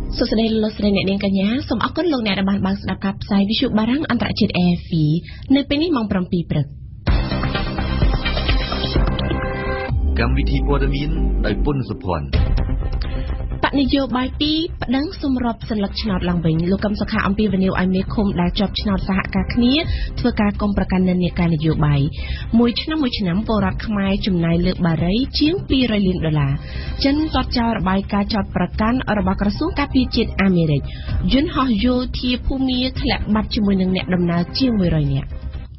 សួស្តីលោកស្រីអ្នកនាងកញ្ញាសូមអរគុណលោកអ្នកដែលបានបើកស្ដាប់ការផ្សាយវិទ្យុបារាំងអន្តរជាតិ RFI នៅពេលនេះម៉ោង 7 ព្រឹកកម្មវិធីព័ត៌មានដោយពុនសុភ័ណ្ឌបកនយោបាយពីប្តឹងសម្របសัญลักษณ์ឆ្នោតឡើងវិញលោកកឹមសុខាអំពីវិនិយោគឲ្យមេឃុំដែលជាប់ឆ្នោតសហការគ្នាធ្វើការកុំប្រកាន់និន្នាការនយោបាយមួយឆ្នាំពលរដ្ឋខ្មែរចំណាយលើបារីជាង$200 លានចិនទាត់ចោលរបាយការណ៍ចោតប្រកាន់របស់ក្រសួងការពារជាតិអាមេរិកយន្តហោះយោធាភូមាធ្លាក់បាត់ជាមួយនឹងអ្នកដំណើរជាង100នាក់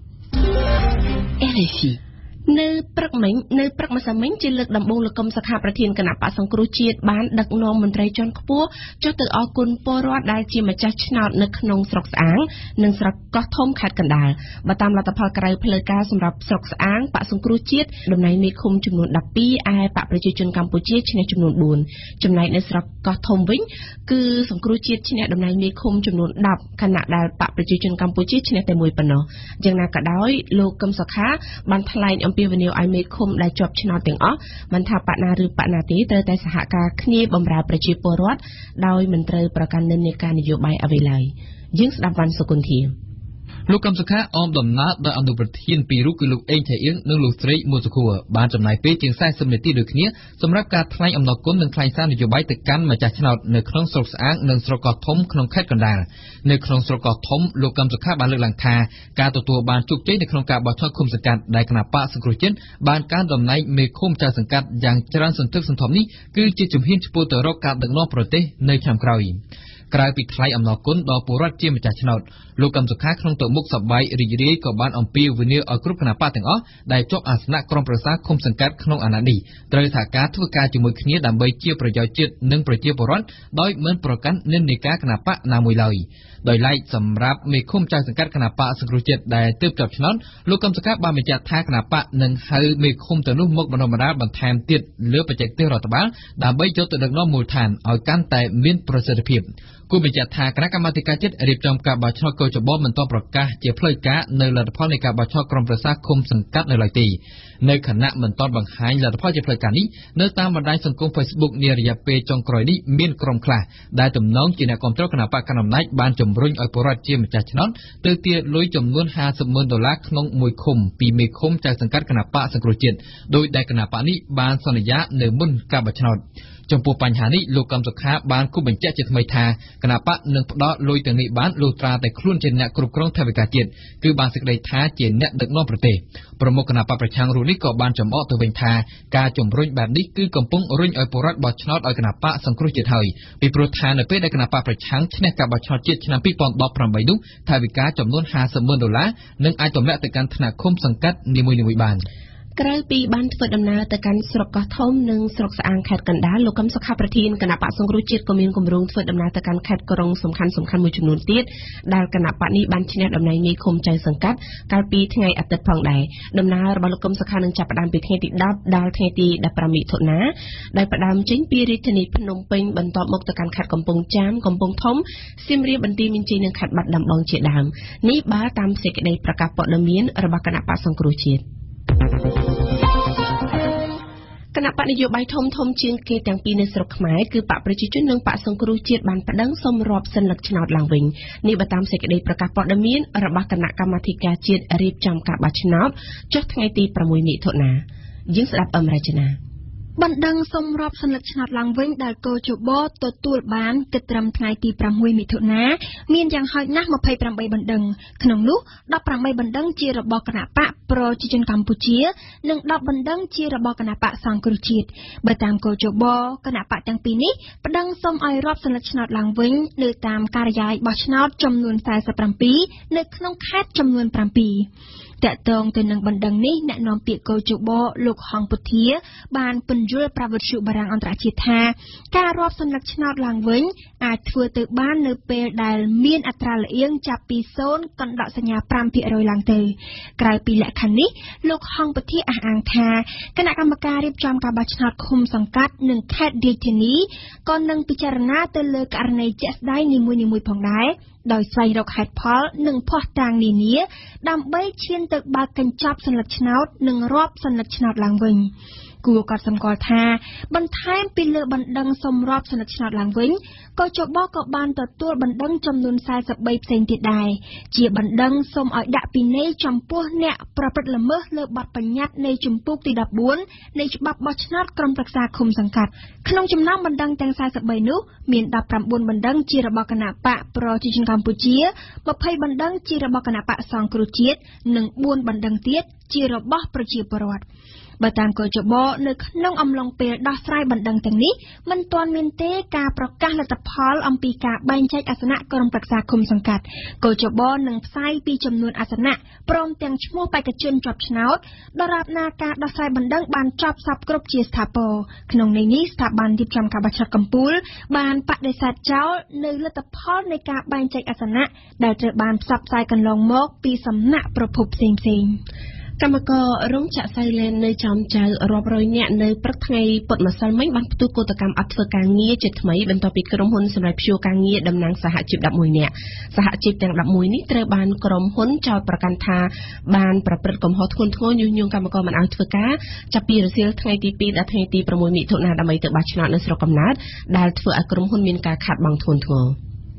RFIនៅព្រឹកម្សិលមិញជាលើកដំបូងលោកកឹមសុខាប្រធានគណៈបក្សសង្គ្រោះជាតិបានដឹកនាំមន្ត្រីជាន់ខ្ពស់ចុះទៅអគុណពលរដ្ឋដែលជាម្ចាស់ឆ្នោតនៅក្នុងស្រុកស្អាងនិងស្រុកកោះធំខេត្តកណ្ដាលបើតាមលទ្ធផលក្រៅផ្លូវការសម្រាប់ស្រុកស្អាងបក្សសង្គ្រោះជាតិតំណែងមេឃុំចំនួន12ឯបកប្រជាជនកម្ពុជាឈ្នះចំនួន4ចំណែកនៅស្រុកកោះធំវិញគឺសង្គ្រោះជាតិឈ្នះតំណែងមេឃុំចំនួន10ខណៈដែលបកប្រជាជនកម្ពុជាឈ្នះតែមួយប៉ុណ្ណោះយ៉ាងណាក៏ដោយលោកកឹមសុខាបានថ្លែងអំពីវិនិយោគឲ្យមេឃុំដែលជាប់ឆ្នោតទាំងអស់មិនថាបកណាឬបកណាទេត្រូវតែសហការគ្នាបម្រើប្រជាពលរដ្ឋដោយមិនត្រូវប្រកាន់និន្នាការនយោបាយអ្វីឡើយយើងស្ដាប់វ៉ាន់សុគន្ធាលោកកឹមសុខាអមដំណើរដោយអនុប្រធានពីររូបគឺលោកអេងថៃអៀងនិងលោកស្រីមួសុខួរបានចំណាយពេលជាង40នាទីដូចគ្នាសម្រាប់ការថ្លែងអំណរគុណនិងថ្លែងសារនយោបាយទៅកាន់ម្ចាស់ឆ្នោតនៅក្នុងស្រុកស្អាងនិងស្រុកកោះធំក្នុងខេត្តកណ្ដាលនៅក្នុងស្រុកកោះធំលោកកឹមសុខាបានលើកឡើងថាការទទួលបានជោគជ័យនៅក្នុងការបោះឆ្នោតឃុំសង្កាត់ដែលគណៈបកសង្គ្រោះជាតិបានកើនតំណែងមេឃុំចៅសង្កាត់យ៉ាងច្រើនសន្ធឹកសន្ធាប់នេះគឺជាជំហានឆ្ពោះទៅរកការដឹកនាំប្រទេសនៅឆ្នាំក្រោយក្រៅពីថ្លៃអំណរគុណដល់ពលរដ្ឋជាម្ចាស់ឆ្នោតលោកកឹមសុខាក្នុងទៅមុខសប្បាយរីករាយក៏បានអំពាវនាវឲ្យគ្រប់គណៈបកទាំងអស់ដែលជាប់អាសនៈក្រុមប្រឹក្សាឃុំសង្កាត់ក្នុងអាណត្តិនេះត្រូវសហការធ្វើការជាមួយគ្នាដើម្បីជាប្រយោជន៍ជាតិនិងប្រជាពលរដ្ឋដោយមិនប្រកាន់និន្នាការគណៈបកណាមួយឡើយដោយឡែកសម្រាប់មេឃុំចៅសង្កាត់គណៈបកសង្គ្រោះជាតិដែលទើបជាប់ឆ្នោតលោកកឹមសុខាបានបញ្ជាក់ថាគណៈបកនឹងហៅមេឃុំទៅនោះមកបណ្ដុះបណ្ដាលបន្ថែមទៀតលើបច្ចេកទេសរដ្ឋបាលដើម្បីយកទៅដឹកនាំមូលដ្ឋានឲ្យកាន់តែមានប្រសិទ្ធភាពគូបញ្ជាក់ថាគណៈកម្មាធិការជាតិរៀបចំការបោះឆ្នោតកោជបមិនទាន់ប្រកាសជាផ្លូវការនៅលទ្ធផលនៃការបោះឆ្នោតក្រុមប្រឹក្សាឃុំសង្កាត់នៅឡើយទេនៅខណៈមិនទាន់បង្ហាញលទ្ធផលជាផ្លូវការនេះនៅតាមបណ្ដាញសង្គម Facebook នារយៈពេលចុងក្រោយនេះមានក្រុមខ្លះដែលទំនងជាអ្នកគាំទ្រគណៈបកកណ្ដាលអំណាចបានជំរុញឲ្យពលរដ្ឋជាម្ចាស់ឆ្នោតទៅទារលុយចំនួន$50,000ក្នុងមួយឃុំពីមេឃុំចៅសង្កាត់គណៈបកសង្គ្រោះជាតិដោយដែលគណៈបកនេះបានសន្យានៅមុនការបោះឆ្នោតចំពោះបញ្ហានេះលោកកឹមសុខាបានគូបញ្ជាក់ជាថ្មីថាគណៈបកនឹងផ្ដល់លុយទាំងនេះបានលុះត្រាតែខ្លួនជាអ្នកគ្រប់គ្រងថវិកាជាតិគឺបានសេចក្តីថាជាអ្នកដឹកនាំប្រទេសប្រមុខគណៈបកប្រឆាំងរូបនេះក៏បានចំអកទៅវិញថាការជំរុញបែបនេះគឺកំពុងរុញឲ្យពលរដ្ឋបោះឆ្នោតឲ្យគណៈបកសង្គ្រោះជាតិហើយពីព្រោះថានៅពេលដែលគណៈបកប្រឆាំងឈ្នះការបោះឆ្នោតជាតិឆ្នាំ2018នោះថវិកាចំនួន$50,000នឹងអាចទម្លាក់ទៅកាន់ថ្នាក់ឃុំសង្កាត់នីមួយៗបានក្រៅពីបានធ្វើដំណើរទៅកាន់ស្រុកកោះធំនិងស្រុកស្អាងខេត្តកណ្ដាលលោកកឹមសុខាប្រធានគណៈបក្សសង្គ្រោះជាតិក៏មានគម្រោងធ្វើដំណើរទៅកាន់ខេត្តក្រុងសំខាន់ៗមួយចំនួនទៀតដែលគណៈបកនេះបានឈ្នះតំណែងមេឃុំចៅសង្កាត់កាលពីថ្ងៃអាទិត្យផងដែរដំណើររបស់លោកកឹមសុខានឹងចាប់ផ្ដើមពីថ្ងៃទី10ដល់ថ្ងៃទី15មិថុនាដោយផ្ដើមចេញពីរាជធានីភ្នំពេញបន្ទាប់មកទៅកាន់ខេត្តកំពង់ចាមកំពង់ធំសៀមរាបបន្ទាយមានជ័យនិងខេត្តបាត់ដំបងជាដើមនេះបើតាមសេចក្តីប្រកាសព័ត៌មានរបស់គណៈបក្សសង្គ្រោះជាតិគណៈបកនយោបាយធំជាងគេទាំងពីរនៅស្រុកខ្មែរគឺបកប្រជាជននិងបកសង្គ្រោះជាតិបានប្តឹងសុំរាប់សិលឹកឆ្នោតឡើងវិញនេះបើតាមសេចក្តីប្រកាសព័ត៌មានរបស់គណៈកម្មាធិការជាតិរៀបចំការបោះឆ្នោតចុះថ្ងៃទី6មិថុនាយើងស្ដាប់រចនាបណ្ដឹងសុំរាប់សន្លឹកឆ្នោតឡើងវិញដែលកោជបទទួលបានគិតត្រឹមថ្ងៃទី6មិថុនាមានយ៉ាងហោចណាស់28បណ្ដឹងក្នុងនោះ18បណ្ដឹងជារបស់គណៈបកប្រជាជនកម្ពុជានិង10បណ្ដឹងជារបស់គណៈបកសង្គ្រោះជាតិបើតាមកោជបគណៈបកទាំងពីរនេះប្តឹងសុំឲ្យរាប់សន្លឹកឆ្នោតឡើងវិញនៅតាមការិយាល័យបោះឆ្នោតចំនួន47នៅក្នុងខេត្តចំនួន7តកតងទៅនឹងបណ្ដឹងនេះអ្នកនាំពាក្យកោជបលោកហងពុធាបានពន្យល់ប្រវត្តិបារាំងអន្តរជាតិថាការរាប់សន្លឹកឆ្នោតឡើងវិញអាចធ្វើទៅបាននៅពេលដែលមានអត្រាល្អៀងចាប់ពី0កណ្ដកសញ្ញា 5% ឡើងទៅក្រៅពីលក្ខខណ្ឌនេះលោកហងពុធាអះអាងថាគណៈកម្មការរៀបចំការបោះឆ្នោតឃុំសង្កាត់និងខេត្តរាជធានីក៏នឹងពិចារណាទៅលើករណីជាក់ស្ដែងនីមួយៗផងដែរដោយស្វែងរកហេតុផលនិងភស្តុតាងនានាដើម្បីឈានទៅបើកកញ្ចប់សន្លឹកឆ្នោតនិងរាប់សន្លឹកឆ្នោតឡើងវិញគួរកត់សម្គាល់ថាបន្ថែមពីលើបណ្ដឹងសម្របសន្និដ្ឋានឡើងវិញកោជបក៏បានទទួលបណ្ដឹងចំនួន43ផ្សេងទៀតដែរជាបណ្ដឹងសូមឲ្យដាក់ពិន័យចំពោះអ្នកប្រព្រឹត្តល្មើសលើបទបញ្ញត្តិនៃជំពូកទី14នៃច្បាប់បោះឆ្នោតក្រុមប្រឹក្សាឃុំសង្កាត់ក្នុងចំណោមបណ្ដឹងទាំង43នោះមាន19បណ្ដឹងជារបស់គណៈបកប្រជាជនកម្ពុជា20បណ្ដឹងជារបស់គណៈបកសង្គ្រោះជាតិនិង4បណ្ដឹងទៀតជារបស់ប្រជាពលរដ្ឋបើតាមកោជបនៅក្នុងអំឡុងពេលដោះស្រាយបណ្ដឹងទាំងនេះមិនទាន់មានទេការប្រកាសលទ្ធផលអំពីការបែងចែកអាសនៈក្រុមប្រឹក្សាឃុំសង្កាត់កោជបនឹងផ្សាយពីចំនួនអាសនៈព្រមទាំងឈ្មោះបេក្ខជនជាប់ឆ្នោតដរាបណាការដោះស្រាយបណ្ដឹងបានចប់សពគ្រប់ជាស្ថាពរក្នុងន័យនេះស្ថាប័នរៀបចំការបោះឆ្នោតកំពូលបានបដិសេធចោលនៅលទ្ធផលនៃការបែងចែកអាសនៈដែលត្រូវបានផ្សព្វផ្សាយកន្លងមកពីសំណាក់ប្រភពផ្សេងៗកម្មកររោងចក្រសៃឡែននៅចំចៅរាប់រយនាក់នៅព្រឹកថ្ងៃពុធម្សិលមិញបានផ្ទុះកោតកម្មអត់ធ្វើការងារជាថ្មីបន្ទាប់ពីក្រុមហ៊ុនសម្រាប់ព្យួរការងារតំណាងសហជីព11នាក់សហជីពទាំង11នេះត្រូវបានក្រុមហ៊ុនចោទប្រកាន់ថាបានប្រព្រឹត្តកំហុសធ្ងន់ធ្ងរញុះញង់កម្មករមិនឲ្យធ្វើការចាប់ពីរសៀលថ្ងៃទី2ដល់ថ្ងៃទី6មិថុនាដើម្បីទៅបោះឆ្នោតនៅស្រុកកំណើតដែលធ្វើឲ្យក្រុមហ៊ុនមានការខាតបង់ធ្ងន់ធ្ងរ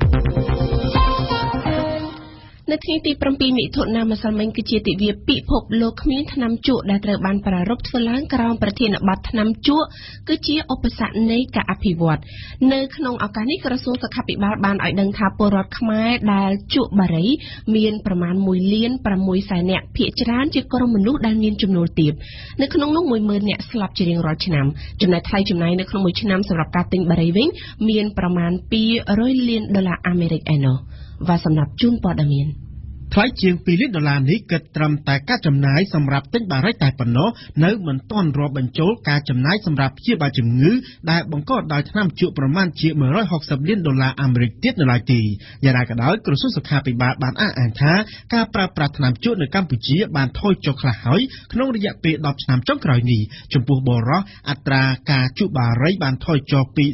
នៅថ្ងៃទី7មិថុនាម្សិលមិញគឺជាទិវាពិភពលោកគ្មានថ្នាំជក់ដែលត្រូវបានប្រារព្ធធ្វើឡើងក្រោមប្រធានបទថ្នាំជក់គឺជាឧបសគ្គនៃការអភិវឌ្ឍនៅក្នុងឱកាសនេះក្រសួងសុខាភិបាលបានឲ្យដឹងថាពលរដ្ឋខ្មែរដែលជក់បារីមានប្រមាណ1លាន6សែននាក់ភាគច្រើនជាក្រុមមនុស្សដែលមានចំណូលទាបនៅក្នុងនោះ 10000 នាក់ស្លាប់ជារៀងរាល់ឆ្នាំចំណែកថ្លៃចំណាយនៅក្នុងមួយឆ្នាំសម្រាប់ការទិញបារីវិញមានប្រមាណ$200 លានអាមេរិកឯណោះvàសម្រាប់ជូនព័ត៌មានថ្លៃជាង$2 លាននេះគិតត្រឹមតែការចំណាយសម្រាប់ទិញបារីតែប៉ុណ្ណោះនៅមិនទាន់រាប់បញ្ចូលការចំណាយសម្រាប់ព្យាបាលជំងឺដែលបង្កដោយថ្នាំជក់ប្រមាណជា$160 លានអាមេរិកទៀតនៅឡើយទេយ៉ាងណាក៏ដោយក្រសួងសុខាភិបាលបានអះអាងថាការប្រើប្រាស់ថ្នាំជក់នៅកម្ពុជាបានថយចុះខ្លះហើយក្នុងរយៈពេល10ឆ្នាំចុងក្រោយនេះចំពោះបុរសអត្រាការជក់បារីបានថយចុះពី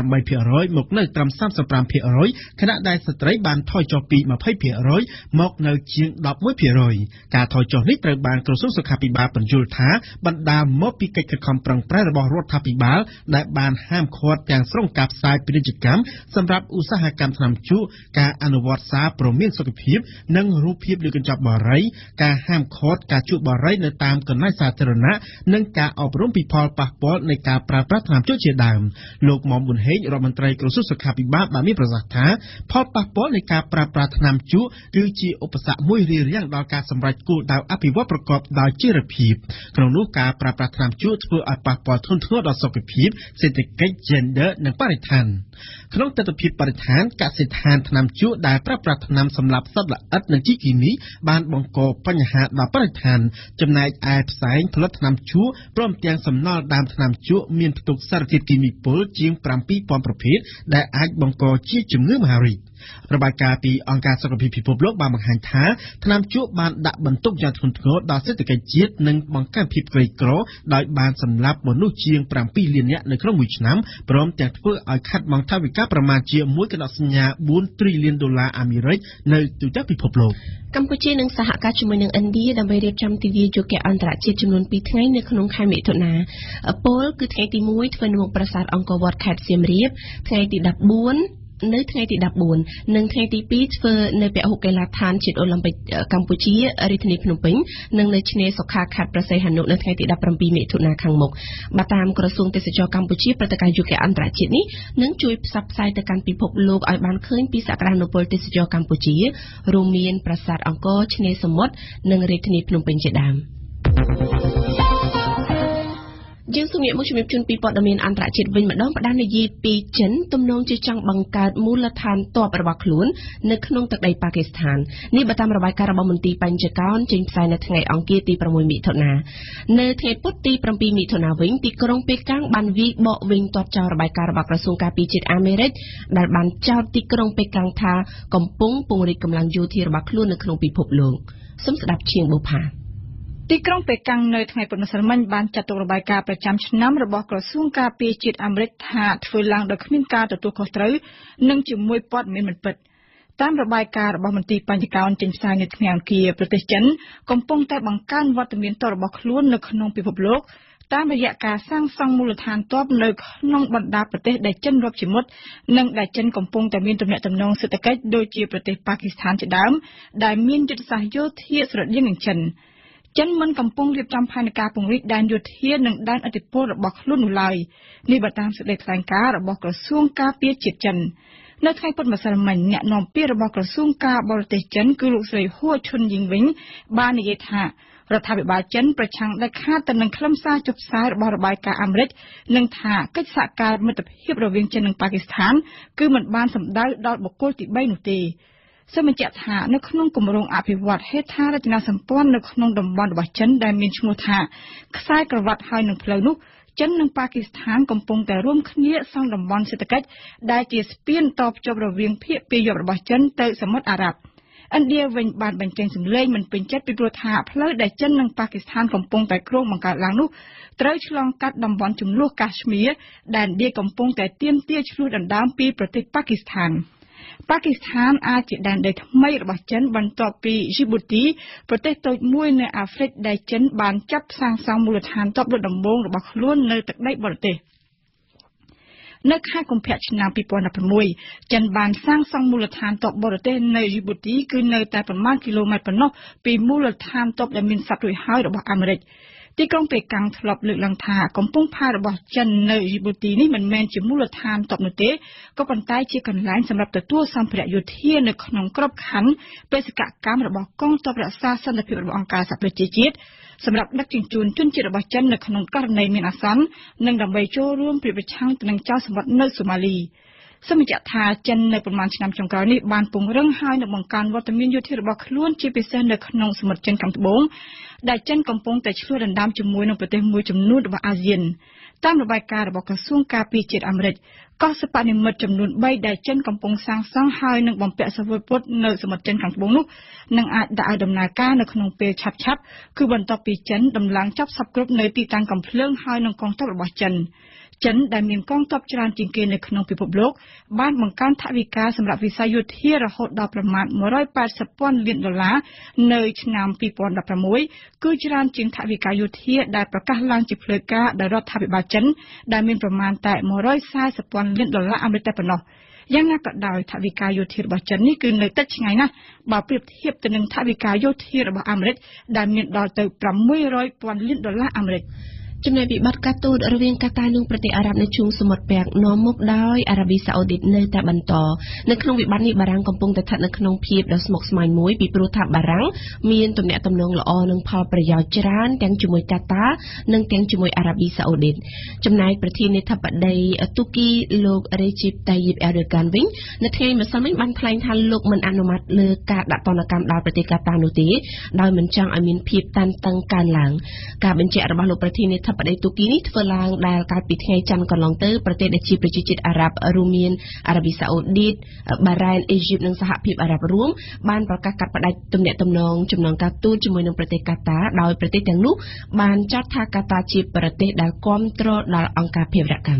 48% មកនៅត្រឹម 35% ខណៈដែលស្ត្រីបានថយចុះពី 20% មកនៅជាង 11% ការថយចុះនេះត្រូវបានក្រសួងសុខាភិបាលបញ្យល់ថាបណ្ដាលមកពីកិច្ចខិតខំប្រឹងប្រែងរបស់រដ្ឋាភិបាលដែលបានហាមឃាត់ទាំងស្រុងការផ្សាយពាណិជ្ជកម្មសម្រាប់ឧស្សាហកម្មថ្នាំជក់ការអនុវត្តសារព្រមានសុខភាពនិងរូបភាពលើកញ្ចប់បារីការហាមឃាត់ការជក់បារីនៅតាមកន្លែងសាធារណៈនិងការអប់រំពីផលប៉ះពាល់នៃការប្រើប្រាស់ថ្នាំជក់ជាដើមលោកមុំប៊ុនហេងរដ្ឋមន្ត្រីក្រសួងសុខាភិបាលបានមានប្រសាសន៍ថាផលប៉ះពាល់នៃការប្រើប្រាស់ថ្នាំជក់គឺជាឧបសគ្គមួយរារាំងដល់ការសម្រេចគោលដៅអភិវឌ្ឍប្រកបដោយចីរភាពក្នុងនោះការប្រើប្រាស់ថ្នាំជក់ធ្វើឲ្យប៉ះពាល់ធ្ងន់ធ្ងរដល់សុខភាពសេដ្ឋកិច្ច gender និងបរិស្ថានក្នុងទស្សនវិជ្ជាបរិស្ថានកសិដ្ឋានថ្នាំជក់ដែលប្រើប្រាស់ថ្នាំសម្លាប់សត្វល្អិតនិងជីគីមីបានបង្កបញ្ហាដល់បរិស្ថានចំណែកឯផ្សែងផលិតថ្នាំជក់ព្រមទាំងសំណល់ដើមថ្នាំជក់មានផ្ទុកសារធាតុគីមីពុលជាង 7000 ប្រភេទដែលអាចបង្កជាជំងឺមហារីករបាយការណ៍ពីអង្គការសុខភាពពិភពលោកបានបង្ហាញថាថ្នាំជក់បានដាក់បន្ទុកយ៉ាងធ្ងន់ធ្ងរដល់សេដ្ឋកិច្ចជាតិនិងបង្កើនភាពក្រីក្រដោយបានសម្លាប់មនុស្សជាង 7 លាននាក់នៅក្នុងមួយឆ្នាំព្រមទាំងធ្វើឲ្យខាត់បង់ថវិកាប្រមាណជា$1.4 ទ្រីលានអាមេរិកនៅទូទាំងពិភពលោកកម្ពុជានឹងសហការជាមួយនឹងឥណ្ឌាដើម្បីរៀបចំទិវាយុគអន្តរជាតិចំនួន2ថ្ងៃនៅក្នុងខែមិថុនាពលគឺថ្ងៃទី1ធ្វើនៅមុខប្រាសាទអង្គរវត្តខេត្តសៀមរាបថ្ងៃទី14នៅថ្ងៃទី14និងថ្ងៃទី2ធ្វើនៅពហុកីឡដ្ឋានជាតិអូឡ িম্প ិកកម្ពុជារាជធានីភ្នំពេញនិងនៅឆ្នេរសុខាខេត្តព្រះសីហនុនៅថ្ងៃទី17មិថុនាខាងមុខបើតាមក្រសួងទេសចរកម្ពុជាព្រឹត្តិការណ៍យុគអន្តរជាតិនេះនឹងជួយផ្សព្វផ្សាយទៅកាន់ពិភពលោកឲ្យបានឃើញពីសក្តានុពលទេសចរកម្ពុជារួមមានប្រាសាទអង្គរឆ្នេរសមុទ្រនិងរាជធានីភ្នំពេញជាដើមយើងសូមមកជំរាបជូនពីព័ត៌មានអន្តរជាតិវិញម្ដងផ្ដាល់នយាយពីចិនទំនងជាចង់បង្កើតមូលដ្ឋានទ័ពរបស់ខ្លួននៅក្នុងទឹកដីប៉ាគីស្ថាននេះបើតាមរបាយការណ៍របស់មន្ទីរបញ្ចកោណចេញផ្សាយនៅថ្ងៃអង្គារទី6មិថុនានៅថ្ងៃពុធទី7មិថុនាវិញទីក្រុងប៉េកាំងបានវាយបកវិញទាត់ចោលរបាយការណ៍របស់ក្រសួងការពារជាតិអាមេរិកដែលបានចោទទីក្រុងប៉េកាំងថាកំពុងពង្រីកកម្លាំងយោធារបស់ខ្លួននៅក្នុងពិភពលោកសូមស្ដាប់ឈៀងបូផាទីក្រុងប៉េកាំងនៅថ្ងៃពុធម្សិលមិញបានចាត់ទុករបាយការណ៍ប្រចាំឆ្នាំរបស់ក្រសួងការពារជាតិអាមេរិកថាធ្វើឡើងដោយគ្មានការទទួលខុសត្រូវនិងជាមួយព័ត៌មានមិនពិតតាមរបាយការណ៍របស់មន្ទីរបញ្ចកោណចេញផ្សាយនៅថ្ងៃអង្គារប្រទេសចិនកំពុងតែបង្កើនវត្តមានទ័ពរបស់ខ្លួននៅក្នុងពិភពលោកតាមរយៈការសាងសង់មូលដ្ឋានទ័ពនៅក្នុងបណ្ដាប្រទេសដែលចិនរាប់ជាមុតនិងដែលចិនកំពុងតែមានទំនាក់ទំនងសេដ្ឋកិច្ចដូចជាប្រទេសប៉ាគីស្ថានជាដើមដែលមានយុទ្ធសាស្ត្រយោធាស្រដៀងនឹងចិនមិនកំពុងរៀបចំផែនការពង្រីកដែនយោធានិងដែនឥទ្ធិពលរបស់ខ្លួននោះឡើយនេះបើតាមសេចក្តីថ្លែងការណ៍របស់ក្រសួងការពារជាតិចិននៅថ្ងៃពុធម្សិលមិញអ្នកនាំពាក្យរបស់ក្រសួងការបរទេសចិនគឺលោកស្រីហួឈុនយីងវិញបាននិយាយថារដ្ឋាភិបាលចិនប្រឆាំងដាច់ខាតទៅនឹងខ្លឹមសារចុះផ្សាយរបស់របាយការណ៍អាមេរិកនិងថាកិច្ចសហការមិត្តភាពរវាងចិននិងប៉ាគីស្ថានគឺមិនបានសម្ដៅដល់បុគ្គលទី3នោះទេសូមបញ្ជាក់ថានៅក្នុងគម្រោងអភិវឌ្ឍហេដ្ឋារចនាសម្ព័ន្ធនៅក្នុងតំបន់របស់ចិនដែលមានឈ្មោះថាខ្សែក្រវ៉ាត់ហើយនឹងផ្លូវនោះចិននិងប៉ាគីស្ថានកំពុងតែរួមគ្នាសង់តំបន់សេដ្ឋកិច្ចដែលជាស្ពានតភ្ជាប់រវាងភាគពាយព្យរបស់ចិនទៅសមុទ្រអារ៉ាប់ឥណ្ឌាវិញបានបញ្ចេញសម្លេងមិនពេញចិត្តពីព្រោះថាផ្លូវដែលចិននិងប៉ាគីស្ថានកំពុងតែគ្រោងបង្កើតឡើងនោះត្រូវឆ្លងកាត់តំបន់ជម្លោះកាស្មៀរដែលឥណ្ឌាកំពុងតែទាមទារឈ្លោះដណ្ដើមពីប្រទេសប៉ាគីស្ថានប៉ាគីស្ថានអាចជាដែនដីថ្មីរបស់ចិនបន្ទាប់ពីជីបូទីប្រទេសតូចមួយនៅអាហ្វ្រិកដែលចិនបានចាប់សាងសង់មូលដ្ឋានទ័ពលើដំបូងរបស់ខ្លួននៅទឹកដីបរទេសនៅខែកុម្ភៈឆ្នាំ2016ចិនបានសាងសង់មូលដ្ឋានទ័ពបរទេសនៅជីបូទីគឺនៅតែប្រមាណគីឡូម៉ែត្រប៉ុណ្ណោះពីមូលដ្ឋានទ័ពដែលមានសັບរួចហើយរបស់អាមេរិកទីក្រុងប៉េកាំងធ្លាប់លើកឡើងថាកំពង់ផែរបស់ចិននៅជីបូទីនេះមិនមែនជាមូលដ្ឋានទ័ពនោះទេក៏ប៉ុន្តែជាកន្លែងសម្រាប់ទទួលសម្ភារៈយោធានៅក្នុងក្របខ័ណ្ឌបេសកកម្មរបស់កងទ័ពរក្សាសន្តិភាពរបស់អង្គការសហប្រជាជាតិសម្រាប់ដឹកជញ្ជូនជនជាតិរបស់ចិននៅក្នុងករណីមានអាសន្ននិងដើម្បីចូលរួមប្រយុទ្ធប្រឆាំងទៅនឹងចៅសមុទ្រនៅសូម៉ាលីសូមបញ្ជាក់ថាចិននៅប្រមាណឆ្នាំចុងក្រោយនេះបានពង្រឹងហើយនឹងបង្កើនវត្តមានយោធារបស់ខ្លួនជាពិសេសនៅក្នុងសមុទ្រចិនខាងត្បូងដែលចិនកំពុងតែឈ្លោះដណ្ដើមជាមួយនឹងប្រទេសមួយចំនួនរបស់អាស៊ានតាមរបាយការណ៍របស់ក្រសួងការពារជាតិអាមេរិកកោះសិប្បនិម្មិតចំនួន3ដែលចិនកំពុងសាងសង់ហើយនឹងបំពាក់សវពុតនៅសមុទ្រចិនខាងត្បូងនោះនឹងអាចដាក់ឲ្យដំណើរការនៅក្នុងពេលឆាប់ៗគឺបន្ទាប់ពីចិនដំឡើងចាប់សពគ្រប់នៅទីតាំងកំភ្លើងហើយនឹងកងទ័ពរបស់ចិនដែលមានកងទ័ពច្រើនជាងគេនៅក្នុងពិភពលោកបានបង្កើនថវិកាសម្រាប់វិស័យយោធារហូតដល់ប្រមាណ$180,000 លាននៅឆ្នាំ2016គឺច្រើនជាងថវិកាយោធាដែលប្រកាសឡើងជាផ្លូវការដោយរដ្ឋាភិបាលចិនដែលមានប្រមាណតែ$140,000 លានអាមេរិកតែប៉ុណ្ណោះយ៉ាងណាក៏ដោយថវិកាយោធារបស់ចិននេះគឺនៅតិចឆ្ងាយណាស់បើប្រៀបធៀបទៅនឹងថវិកាយោធារបស់អាមេរិកដែលមានដល់ទៅ$600,000 លានអាមេរិកចំណែកពីបទការទូតរវាងកាតានិងប្រទេសអារ៉ាប់នៅជុំសមុទ្រពាក់នាំមុខដោយអារ៉ាប៊ីសាអូឌីតនៅតែបន្តនៅក្នុងវិបត្តិនេះបារាំងកំពុងតែស្ថិតនៅក្នុងភាពដ៏ស្មុគស្មាញមួយពីព្រោះថាបារាំងមានទំនាក់ទំនងល្អនឹងផលប្រយោជន៍ច្រើនទាំងជាមួយកាតានិងទាំងជាមួយអារ៉ាប៊ីសាអូឌីតចំណែកប្រធានាធិបតីទូគីលោករេជីបតាយីបអេរ៉ូហ្គានវិញនៅថ្ងៃម្សិលមិញបានថ្លែងថាលោកមិនអនុម័តលើការដាក់ទណ្ឌកម្មដល់ប្រទេសកាតានោះទេដោយមិនចង់ឲ្យមានភាពតានតឹងកើនឡើងការបញ្ជាក់របស់លោកប្រធានាធិបតីទូគីនេះធ្វើឡើងដែលកាលពីថ្ងៃច័ន្ទកន្លងទៅប្រទេសដែលជាប្រជាជាតិអារ៉ាប់រួមមានអារ៉ាប៊ីសាអូឌីតបារ៉ែនអេហ្ស៊ីបនិងសហភាពអារ៉ាប់រួមបានប្រកាសកាត់ផ្តាច់ទំនាក់ទំនងចំណងការទូតជាមួយនឹងប្រទេសកាតាដោយប្រទេសទាំងនោះបានចាត់ថាកាតាជាប្រទេសដែលគាំទ្រដល់អង្គការភេរវកម្ម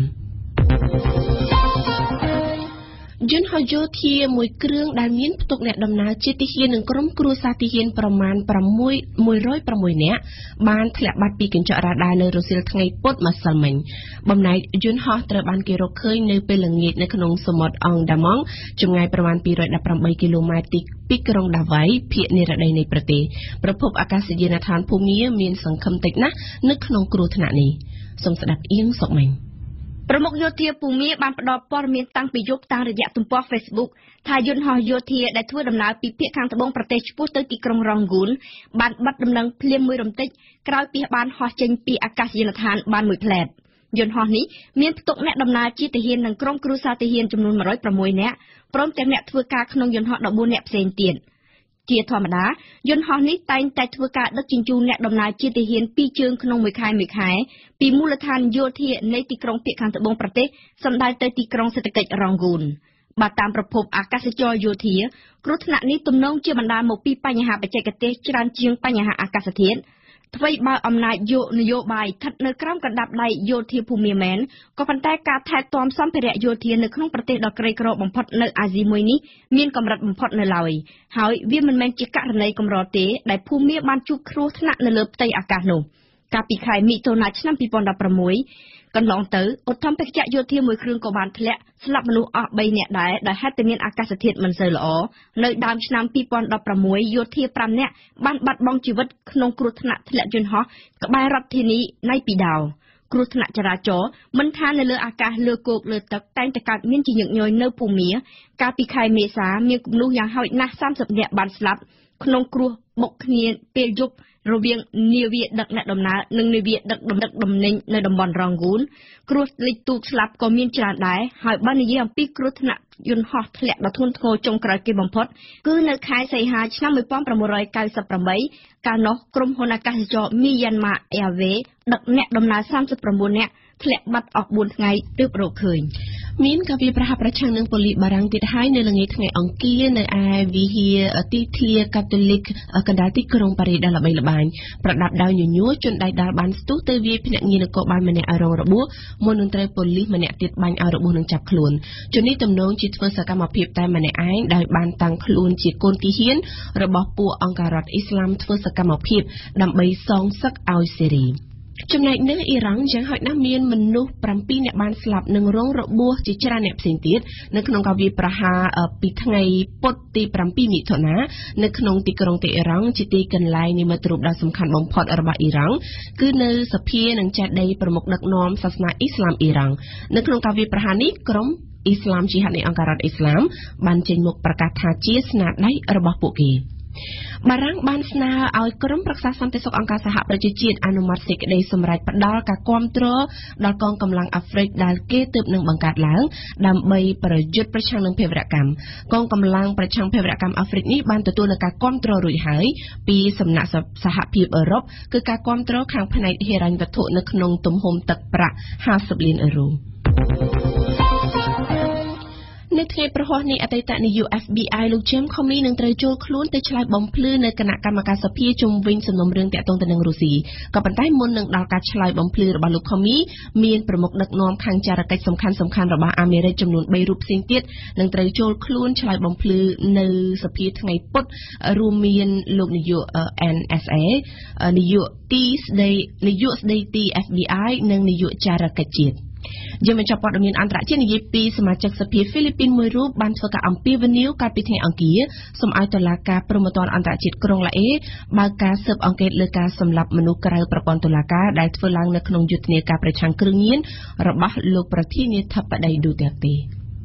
យន្តហោះយោធាមួយគ្រឿងដែលមានផ្ទុកអ្នកដំណើរជាទាហាននិងក្រុមគ្រួសារទាហានប្រមាណ106នាក់បានធ្លាក់បាត់ពីកញ្ចក់រ៉ាដានៅរសៀលថ្ងៃពុធម្សិលមិញបំណែកយន្តហោះត្រូវបានគេរកឃើញនៅពេលល្ងាចនៅក្នុងសមុទ្រអង់ដាម៉ង់ចម្ងាយប្រមាណ218គីឡូម៉ែត្រពីក្រុងដាវ៉ៃភាគនិរតីនៃប្រទេសប្រភពអាកាសយានដ្ឋានភូមាមានសង្ឃឹមតិចណាស់នៅក្នុងគ្រោះថ្នាក់នេះសូមស្ដាប់អៀងសុកមិញប្រមុខយោធាភូមាបានផ្ដល់ព័ត៌មានតាំងពីយប់តាមរយៈទំព័រ Facebook ថាយន្តហោះយោធាដែលធ្វើដំណើរពីភាគខាងត្បូងប្រទេសឆ្ពោះទៅទីក្រុងរ៉ង់ហ្គូនបានបិទដំណឹងភ្លាមមួយរំពេចក្រោយពីបានហោះចេញពីអាកាសយានដ្ឋានបានមួយផ្លែតយន្តហោះនេះមានផ្ទុកអ្នកដំណើរជាទាហាននិងក្រុមគ្រួសារទាហានចំនួន106នាក់ព្រមទាំងអ្នកធ្វើការក្នុងយន្តហោះ14នាក់ផ្សេងទៀតជាធម្មតាយន្តហោះនេះតែងតែធ្វើការដឹកជញ្ជូនអ្នកដំណើរជាទាហាន2ជើងក្នុងមួយខែពីមូលដ្ឋានយោធានៃទីក្រុងភាគខាងត្បូងប្រទេសសម្ដៅទៅទីក្រុងសេដ្ឋកិច្ចរ៉ង់ហ្គូនបើតាមប្រភពអាកាសចរយោធាគ្រោះថ្នាក់នេះទំនងជាបណ្ដាលមកពីបញ្ហាបច្ចេកទេសច្រើនជាងបញ្ហាអាកាសធាតុថ្មីបើអំណាចនយោបាយស្ថិតនៅក្រោមកណ្ដាប់ដៃយោធាភូមិមែនក៏ប៉ុន្តែការថែទាំសម្ភារៈយោធានៅក្នុងប្រទេសដ៏ក្រីក្របំផុតនៅអាស៊ីមួយនេះមានកម្រិតបំផុតនៅឡើយហើយវាមិនមែនជាករណីកម្រទេដែលភូមិបានជួបគ្រោះថ្នាក់នៅលើផ្ទៃអាកាសនោះកាលពីខែមិថុនាឆ្នាំ2016កន្លងទៅឧទ្ធម្ភាគចក្រយោធាមួយគ្រឿងក៏បានធ្លាក់ស្លាប់មនុស្សអស់3នាក់ដែរដោយហេតុតែមានអាកាសធាតុមិនសូវល្អនៅដើមឆ្នាំ2016យោធា5នាក់បានបាត់បង់ជីវិតក្នុងគ្រោះថ្នាក់ធ្លាក់យន្តហោះក្បែររដ្ឋធានីណៃពីដោគ្រោះថ្នាក់ចរាចរណ៍មិនថានៅលើអាកាសលើគោកលើទឹកតែងតែកើតមានជាញឹកញយនៅភូមាកាលពីខែមេសាមានគំនូសយ៉ាងហោចណាស់30នាក់បានស្លាប់ក្នុងគ្រោះបុកគ្នាពេលយប់រវាងនាវាដឹកអ្នកដំណើរនិងនាវាដឹកដំណេញនៅតំបន់រងហ្គូនគ្រោះលិចទូកស្លាប់ក៏មានច្រើនដែរហើយបើនិយាយអំពីគ្រោះថ្នាក់យន្តហោះធ្លាក់ដ៏ធ្ងន់ធ្ងរចុងក្រោយគេបំផុតគឺនៅខែសីហាឆ្នាំ1998កាលនោះក្រុមហ៊ុនអាកាសចរមីយ៉ាន់ម៉ាអែរវេសដឹកអ្នកដំណើរ39នាក់ធ្លាក់បាត់អស់4ថ្ងៃទើបរកឃើញមានការវាប្រហារប្រឆាំងនឹងប៉ូលីសបារាំងទៀតហើយនៅល្ងាចថ្ងៃអង្គារនៅឯវិហារទីធ្លាកាតូលិកកណ្ដាលទីក្រុងប៉ារីសដែលល្បីល្បាញប្រដាប់ដោយញញួរជនដៃដាល់បានស្ទុះទៅវាយភ្នាក់ងារនគរបាលម្នាក់ឲ្យរងរបួសមុននឹងត្រូវប៉ូលីសម្នាក់ទៀតបាញ់ឲ្យរបួសនឹងចាប់ខ្លួនជននេះទំនងជាធ្វើសកម្មភាពតែម្នាក់ឯងដោយបានតាំងខ្លួនជាកូនទាហានរបស់ពួកអង្គការរដ្ឋអ៊ីស្លាមធ្វើសកម្មភាពដើម្បីសងសឹកឲ្យសេរីចំណែកនៅអ៊ីរ៉ង់យ៉ាងហោចណាស់មានមនុស្ស7នាក់បានស្លាប់និងរងរបួសជាច្រើនអ្នកផ្សេងទៀតនៅក្នុងការវាយប្រហារពីថ្ងៃពុធទី7មិថុនានៅក្នុងទីក្រុងតេហឺរ៉ង់ជាទីកន្លែងនិមិត្តរូបដ៏សំខាន់បំផុតរបស់អ៊ីរ៉ង់គឺនៅសភានិងចេតិយប្រមុខដឹកនាំសាសនាអ៊ីស្លាមអ៊ីរ៉ង់នៅក្នុងការវាយប្រហារនេះក្រុមអ៊ីស្លាមជីហាដនៃអង្គការរដ្ឋអ៊ីស្លាមបានចេញមុខប្រកាសថាជាស្នាដៃរបស់ពួកគេបារាំងបានស្នើឲ្យក្រុមប្រឹក្សាសន្តិសុខអង្គការសហប្រជាជាតិអនុម័តសេចក្តីសម្រេចផ្ដល់ការគាំទ្រដល់កងកម្លាំងអាហ្វ្រិកដែលគេទើបនឹងបង្កើតឡើងដើម្បីប្រយុទ្ធប្រឆាំងនឹងភេរវកម្មកងកម្លាំងប្រឆាំងភេរវកម្មអាហ្វ្រិកនេះបានទទួលនឹងការគាំទ្ររួចហើយពីសំណាក់សហភាពអឺរ៉ុបគឺការគាំទ្រខាងផ្នែកហិរញ្ញវត្ថុនៅក្នុងទំហំទឹកប្រាក់50លានអឺរ៉ូនៅថ្ងៃប្រហ័សនេះអតីតនាយក FBI លោក James Comey នឹងត្រូវចូលខ្លួនទៅឆ្លើយបំភ្លឺនៅគណៈកម្មការសភាជុំវិញសំណុំរឿងតាក់ទងទៅនឹងរុស្ស៊ីក៏ប៉ុន្តែមុននឹងដល់ការឆ្លើយបំភ្លឺរបស់លោក Comey មានប្រមុខដឹកនាំខាងចារកិច្ចសំខាន់ៗរបស់អាមេរិកចំនួន3រូបផ្សេងទៀតនឹងត្រូវចូលខ្លួនឆ្លើយបំភ្លឺនៅសភាថ្ងៃពុធរួមមានលោកនាយក NSA នាយកស្ដីទី FBI និងនាយកចារកិច្ចជាតិយើងបញ្ចប់ព័ត៌មានអន្តរជាតិនិយាយពីសមាជិកសភាហ្វីលីពីនមួយរូបបានធ្វើការអំពាវនាវកាលពីថ្ងៃអង្គារសូមឲ្យតុលាការព្រហ្មទណ្ឌអន្តរជាតិក្រុងឡាអេបើកការស៊ើបអង្កេតលើការសម្លាប់មនុស្សក្រៅប្រព័ន្ធតុលាការដែលធ្វើឡើងនៅក្នុងយុទ្ធនាការប្រឆាំងគ្រឿងញៀនរបស់លោកប្រធានាធិបតីឌូតេតេ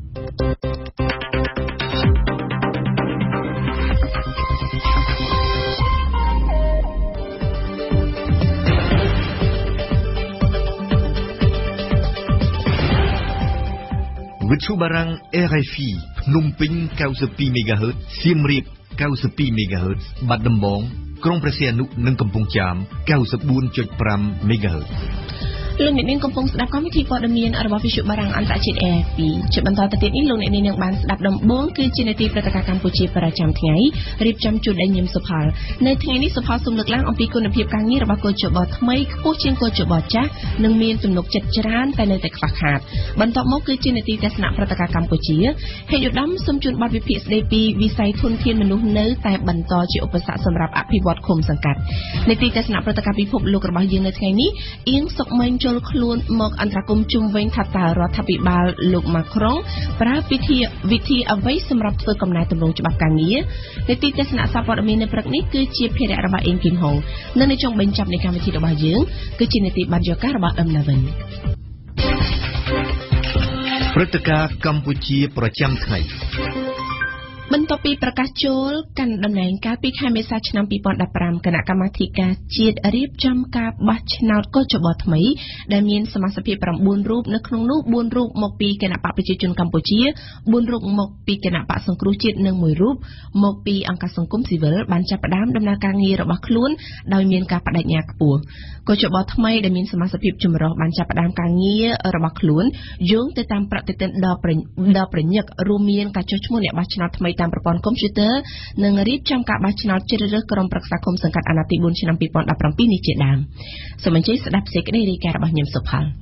វិទ្យុបារាំង RFI ភ្នំពេញ92 MHz សៀមរាប92 MHz បាត់ដំបងក្រុងព្រះសីហនុនិងកំពង់ចាម 94.5 MHz លោកអ្នកនាងកំពុងស្ដាប់កម្មវិធីព័ត៌មានរបស់វិទ្យុបារាំងអន្តរជាតិ RFI ជាបន្តទៅទៀតនេះលោកអ្នកនាងបានស្ដាប់ដំបូងគឺជានាទីព្រឹត្តិការណ៍កម្ពុជាប្រចាំថ្ងៃរៀបចំជូនដោយញឹមសុផលនៅថ្ងៃនេះសុផលសូមលើកឡើងអំពីគុណភាពការងាររបស់កោជបថ្មីខ្ពស់ជាងកោជបចាស់និងមានទំនុកចិត្តច្រើនតែនៅតែខ្វះខាតបន្ទាប់មកគឺជានាទីទស្សនៈព្រឹត្តិការណ៍កម្ពុជាហេតុឧត្តមសូមជូនបទវិភាគស្ដីពីវិស័យធនធានមនុស្សនៅតែបន្តជាឧបសគ្គសម្រាប់អភិវឌ្ឍឃុំសង្កាត់នាទីទស្សនៈព្រឹត្តិការណ៍ពិភពលោករបស់យើងនៅថ្ងៃនេះអៀងសុកមេងចូលខ្លួនមកអន្តរាគមន៍ជុំវិញថាតើរដ្ឋាភិបាលលោកម៉ាក្រុងប្រើវិធីអ្វីសម្រាប់ធ្វើកំណែទម្រង់ច្បាប់ការងារនាទីទស្សនៈសារព័ត៌មាននៅព្រឹកនេះគឺជាភារៈរបស់អេងគីមហុងនៅចុងបញ្ចប់នៃកម្មវិធីរបស់យើងគឺជានាទីបានយកការរបស់អឹមណាវិនព្រឹត្តិការណ៍កម្ពុជាប្រចាំថ្ងៃបន្ទាប់ពីប្រកាសចូលកាន់តំណែងកាលពីខែមេសាឆ្នាំ2015គណៈកម្មាធិការជាតិរៀបចំការបោះឆ្នោតកោជបថ្មីដែលមានសមាជិក9រូបនៅក្នុងនោះ4រូបមកពីគណៈបកប្រជាជនកម្ពុជា4រូបមកពីគណៈបកសង្គ្រោះជាតិនិង1រូបមកពីអង្គការសង្គមស៊ីវិលបានចាប់ផ្ដើមដំណើរការងាររបស់ខ្លួនដោយមានការបដិញ្ញាខ្ពស់កោជបថ្មីដែលមានសមាជិកចម្រុះបានចាប់ផ្ដើមការងាររបស់ខ្លួនយោងទៅតាមប្រតិទិនដ៏ប្រញឹករួមមានការចុះឈ្មោះអ្នកបោះឆ្នោតថ្មីតាមប្រព័ន្ធកុំព្យូទ័រនិងរៀបចំការបោះឆ្នោតជ្រើសរើសក្រុមប្រឹក្សាគុំសង្កាត់អាណត្តិទី4ឆ្នាំ2017នេះជាដើមសូមអញ្ជើញស្ដាប់សេចក្តីរាយការណ៍របស់ញឹមសុផល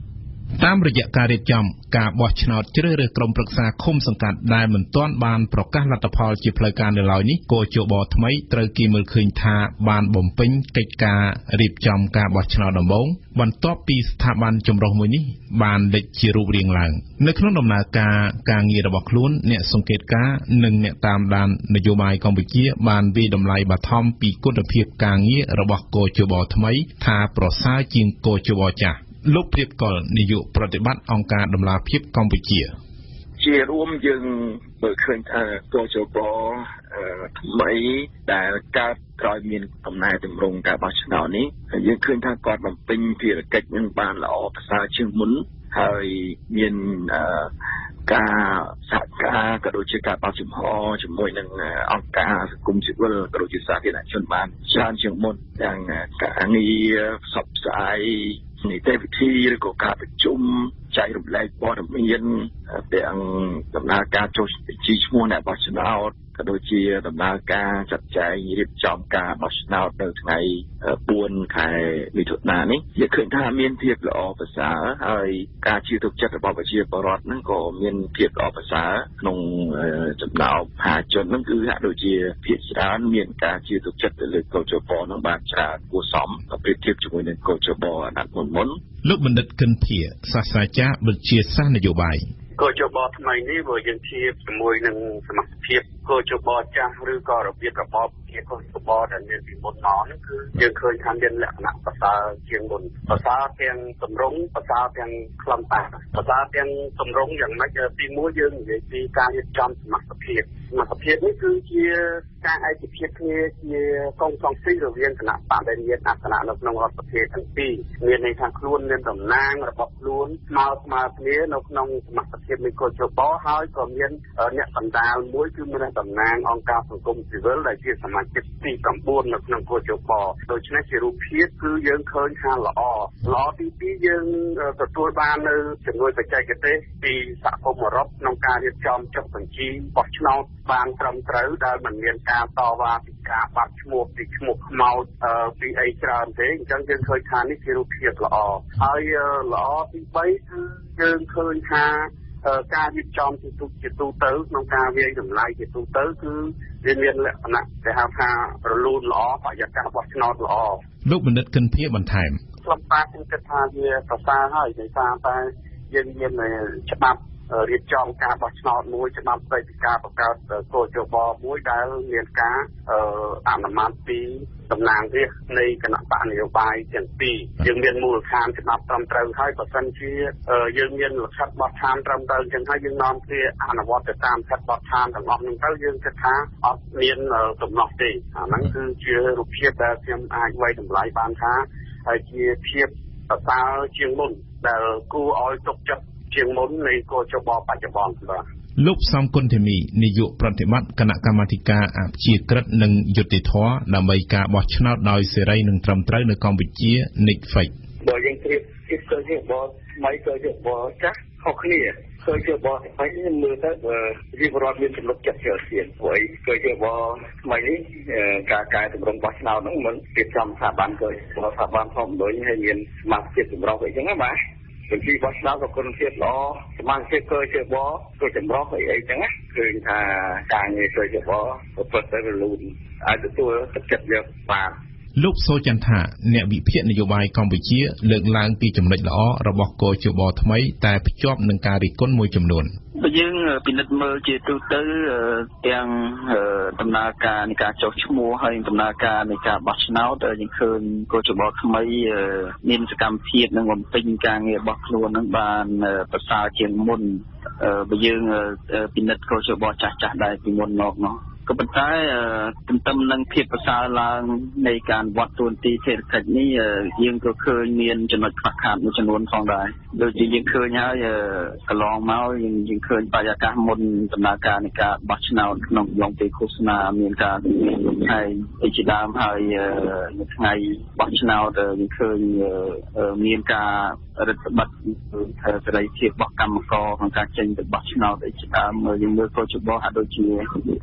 តាមរយៈការរៀបចំការបោះឆ្នោតជ្រើសរើសក្រុមប្រឹក្សាឃុំសង្កាត់ដែលមិនទាន់បានប្រកាសលទ្ធផលជាផ្លូវការនៅឡើយនេះគោជបថ្មីត្រូវគេមើលឃើញថាបានបំពេញកិច្ចការរៀបចំការបោះឆ្នោតដំបូងបន្ទាប់ពីស្ថាប័នចម្រុះមួយនេះបានលេចជារូបរាងឡើងនៅក្នុងដំណើរការងាររបស់ខ្លួនអ្នកសង្កេតការណ៍និងអ្នកតាមដាននយោបាយកម្ពុជាបានវាយតម្លៃបឋមពីគុណភាពការងាររបស់គោជបថ្មីថាប្រសើរជាងគោជបចាស់លោកព្រាបកុលនាយកប្រតិបត្តិអង្គការដំឡាភិបកម្ពុជាជារួមយើងមើលឃើញថាគោជបថ្មីដែលកើតក្រោយមានអំណាចតម្រង់ការបោះឆ្នោតនេះយើងឃើញថាគាត់បំពេញភារកិច្ចនឹងបានល្អប្រសើរជាងមុនហើយមានការសហការក៏ដូចជាការបើកចំហជាមួយនឹងអង្គការសង្គមស៊ីវិលក៏ដូចជាសាធារណជនបានច្រើនជាងមុនទាំងការងារផ្សព្វផ្សាយនីតិវិធីឬក៏ការប្រជុំចែករំលែកព័ត៌មានទាំងដំណើរការចុះបញ្ជីឈ្មោះអ្នកបោះឆ្នោតក៏ដូចជាដំណើរការចាត់ចែងរៀបចំការបោះឆ្នោតនៅថ្ងៃ4ខែមិថុនានេះយើងឃើញថាមានភាពល្អប្រសើរហើយការជឿទុកចិត្តរបស់ប្រជាពលរដ្ឋហ្នឹងក៏មានភាពល្អប្រសើរក្នុងចំណោមប្រជាជនហ្នឹងគឺហាក់ដូចជាភាគច្រើនមានការជឿទុកចិត្តទៅលើកោជបហ្នឹងបានច្រើនគួរសមប្រៀបធៀបជាមួយនឹងកោជបអាណត្តិមុនលោកបណ្ឌិតកិនភាសាស្ត្រាចារ្យវិទ្យាសាស្ត្រនយោបាយកោជបថ្មីនេះបើយើងធៀបជាមួយនឹងសមត្ថភាពកោជបចាស់ឬក៏របៀបរបបជាកោជបដែលមានពីមុនមកហ្នឹងគឺយើងឃើញថាមានលក្ខណៈប្រសើរជាងមុនប្រសើរទាំងទម្រង់ប្រសើរទាំងខ្លឹមសារប្រសើរទាំងទម្រង់យ៉ាងម៉េចទីមួយយើងនិយាយពីការរៀបចំសមត្ថភាពនេះគឺជាការឯកភាពគ្នាជាកងសង្ស៊ីរវាងគណៈបដិញ្ញាអាសនៈនៅក្នុងរដ្ឋសភាទាំងពីរមានន័យថាខ្លួនមានតំណាងរបស់ខ្លួនស្មើគ្នានៅក្នុងសមត្ថភាពនៃកោជបហើយក៏មានអ្នកបណ្ដាលមួយគឺមានតំណាងអង្គការសង្គមស៊ីវិលដែលជាសមាជិកទី9នៅក្នុងកោជបដូច្នេះជារូបភាពគឺយើងឃើញថាល្អទី2យើងទទួលបាននៅជំនួយបច្ចេកទេសពីសហគមន៍អឺរ៉ុបក្នុងការរៀបចំចុះបញ្ជីបោះឆ្នោតបានត្រឹមត្រូវដែលមិនមានការតវ៉ាពីការបាត់ឈ្មោះពីឈ្មោះខ្មោចពីអីច្រើនទេអញ្ចឹងយើងឃើញថានេះជារូបភាពល្អហើយល្អទី3គឺយើងឃើញថាការរៀបចំជាទូទៅក្នុងការវាយតម្លៃជាទូទៅគឺវាមានលក្ខណៈគេហៅថារលូនល្អបរិយាកាសបោះឆ្នោតល្អលោកបណ្ឌិតកិនភាបន្ថែមខ្លឹមសារខ្ញុំគិតថាវាប្រសើរហើយដោយសារតែយើងមានច្បាប់រៀបចំការបោះឆ្នោតមួយច្បាប់ស្តីពីការបង្កើតកោជបមួយដែលមានការអនុម័តពីតំណាងរាស្ត្រនៃគណៈបកនយោបាយទាំងពីរយើងមានមូលដ្ឋានច្បាប់ត្រឹមត្រូវហើយបើសិនជាយើងមានលក្ខខណ្ឌបទដ្ឋានត្រឹមត្រូវអញ្ចឹងហើយយើងនាំគ្នាអនុវត្តទៅតាមលក្ខខណ្ឌបទដ្ឋានទាំងអស់ហ្នឹងទៅយើងគិតថាអត់មានដំណោះទេអាហ្នឹងគឺជារូបភាពដែលខ្ញុំអាចវាយតម្លៃបានថាហើយជាភាពប្រសើរជាងមុនដែលគួរឲ្យទុកចិត្តជាងមុននៃកោជបបច្ចុប្បន្នបាទលោកសំគុណធីមីនាយកប្រតិបត្តិគណៈកម្មាធិការអព្យាក្រឹតនិងយុត្តិធម៌ដើម្បីការបោះឆ្នោតដោយសេរីនិងត្រឹមត្រូវនៅកម្ពុជា NICFEC បើយើងប្រៀបធៀបកោជបថ្មីកោជបចាស់ខុសគ្នាកោជបថ្មីនេះមើលទៅជីវរដ្ឋមានចំណុចចិត្តច្រើនទៀតព្រោះកោជបថ្មីនេះការកែតម្រង់បោះឆ្នោតហ្នឹងមិនរៀបចំស្ថាប័នកោជបស្ថាប័នធំដូចហើយមានសមាជិកចម្រុះអីចឹងណាបាទបញ្ជីបោះឆ្នោតក៏គុណភាពល្អសមាជិកកោជបក៏ចម្រុះអីចឹងណាឃើញថាការងារកោជបប្រព្រឹត្តទៅរលូនអាចទទួលទឹកចិត្តយកបានលោកសូចន្ទថាអ្នកវិភាគនយោបាយកម្ពុជាលើកឡើងពីចំណុចល្អរបស់កោជបថ្មីតែភ្ជាប់នឹងការរិះគន់មួយចំនួនបើយើងពិនិត្យមើលជាទូទៅទាំងដំណើរការនៃការចុះឈ្មោះហើយដំណើរការនៃការបោះឆ្នោតយើងឃើញកោជបថ្មីមានសកម្មភាពនិងបំពេញការងាររបស់ខ្លួននឹងបានប្រសើរជាងមុនបើយើងពិនិត្យកោជបចាស់ដែរពីមុនមកនោះក៏ប៉ុន្តែទន្ទឹមនឹងភាពប្រសើរឡើងនៃការវត្តទូនទីសេដ្ឋកិច្ចនេះយើងក៏ឃើញមានចំណុចខ្វះខាតមួយចំនួនផងដែរដូចជាយើងឃើញហើយកន្លងមកយើងឃើញបរិយាកាសមុនដំណើរការនៃការបោះឆ្នោតក្នុងអំឡុងពេលឃោសនាមានការហើយជាដើមហើយនៅថ្ងៃបោះឆ្នោតយើងឃើញមានការរដ្ឋបတ်សេរីភាពរបស់កម្មករក្នុងការចេញទៅបោះឆ្នោតអីជាដើមយើងមើលកោជបហាក់ដូចជា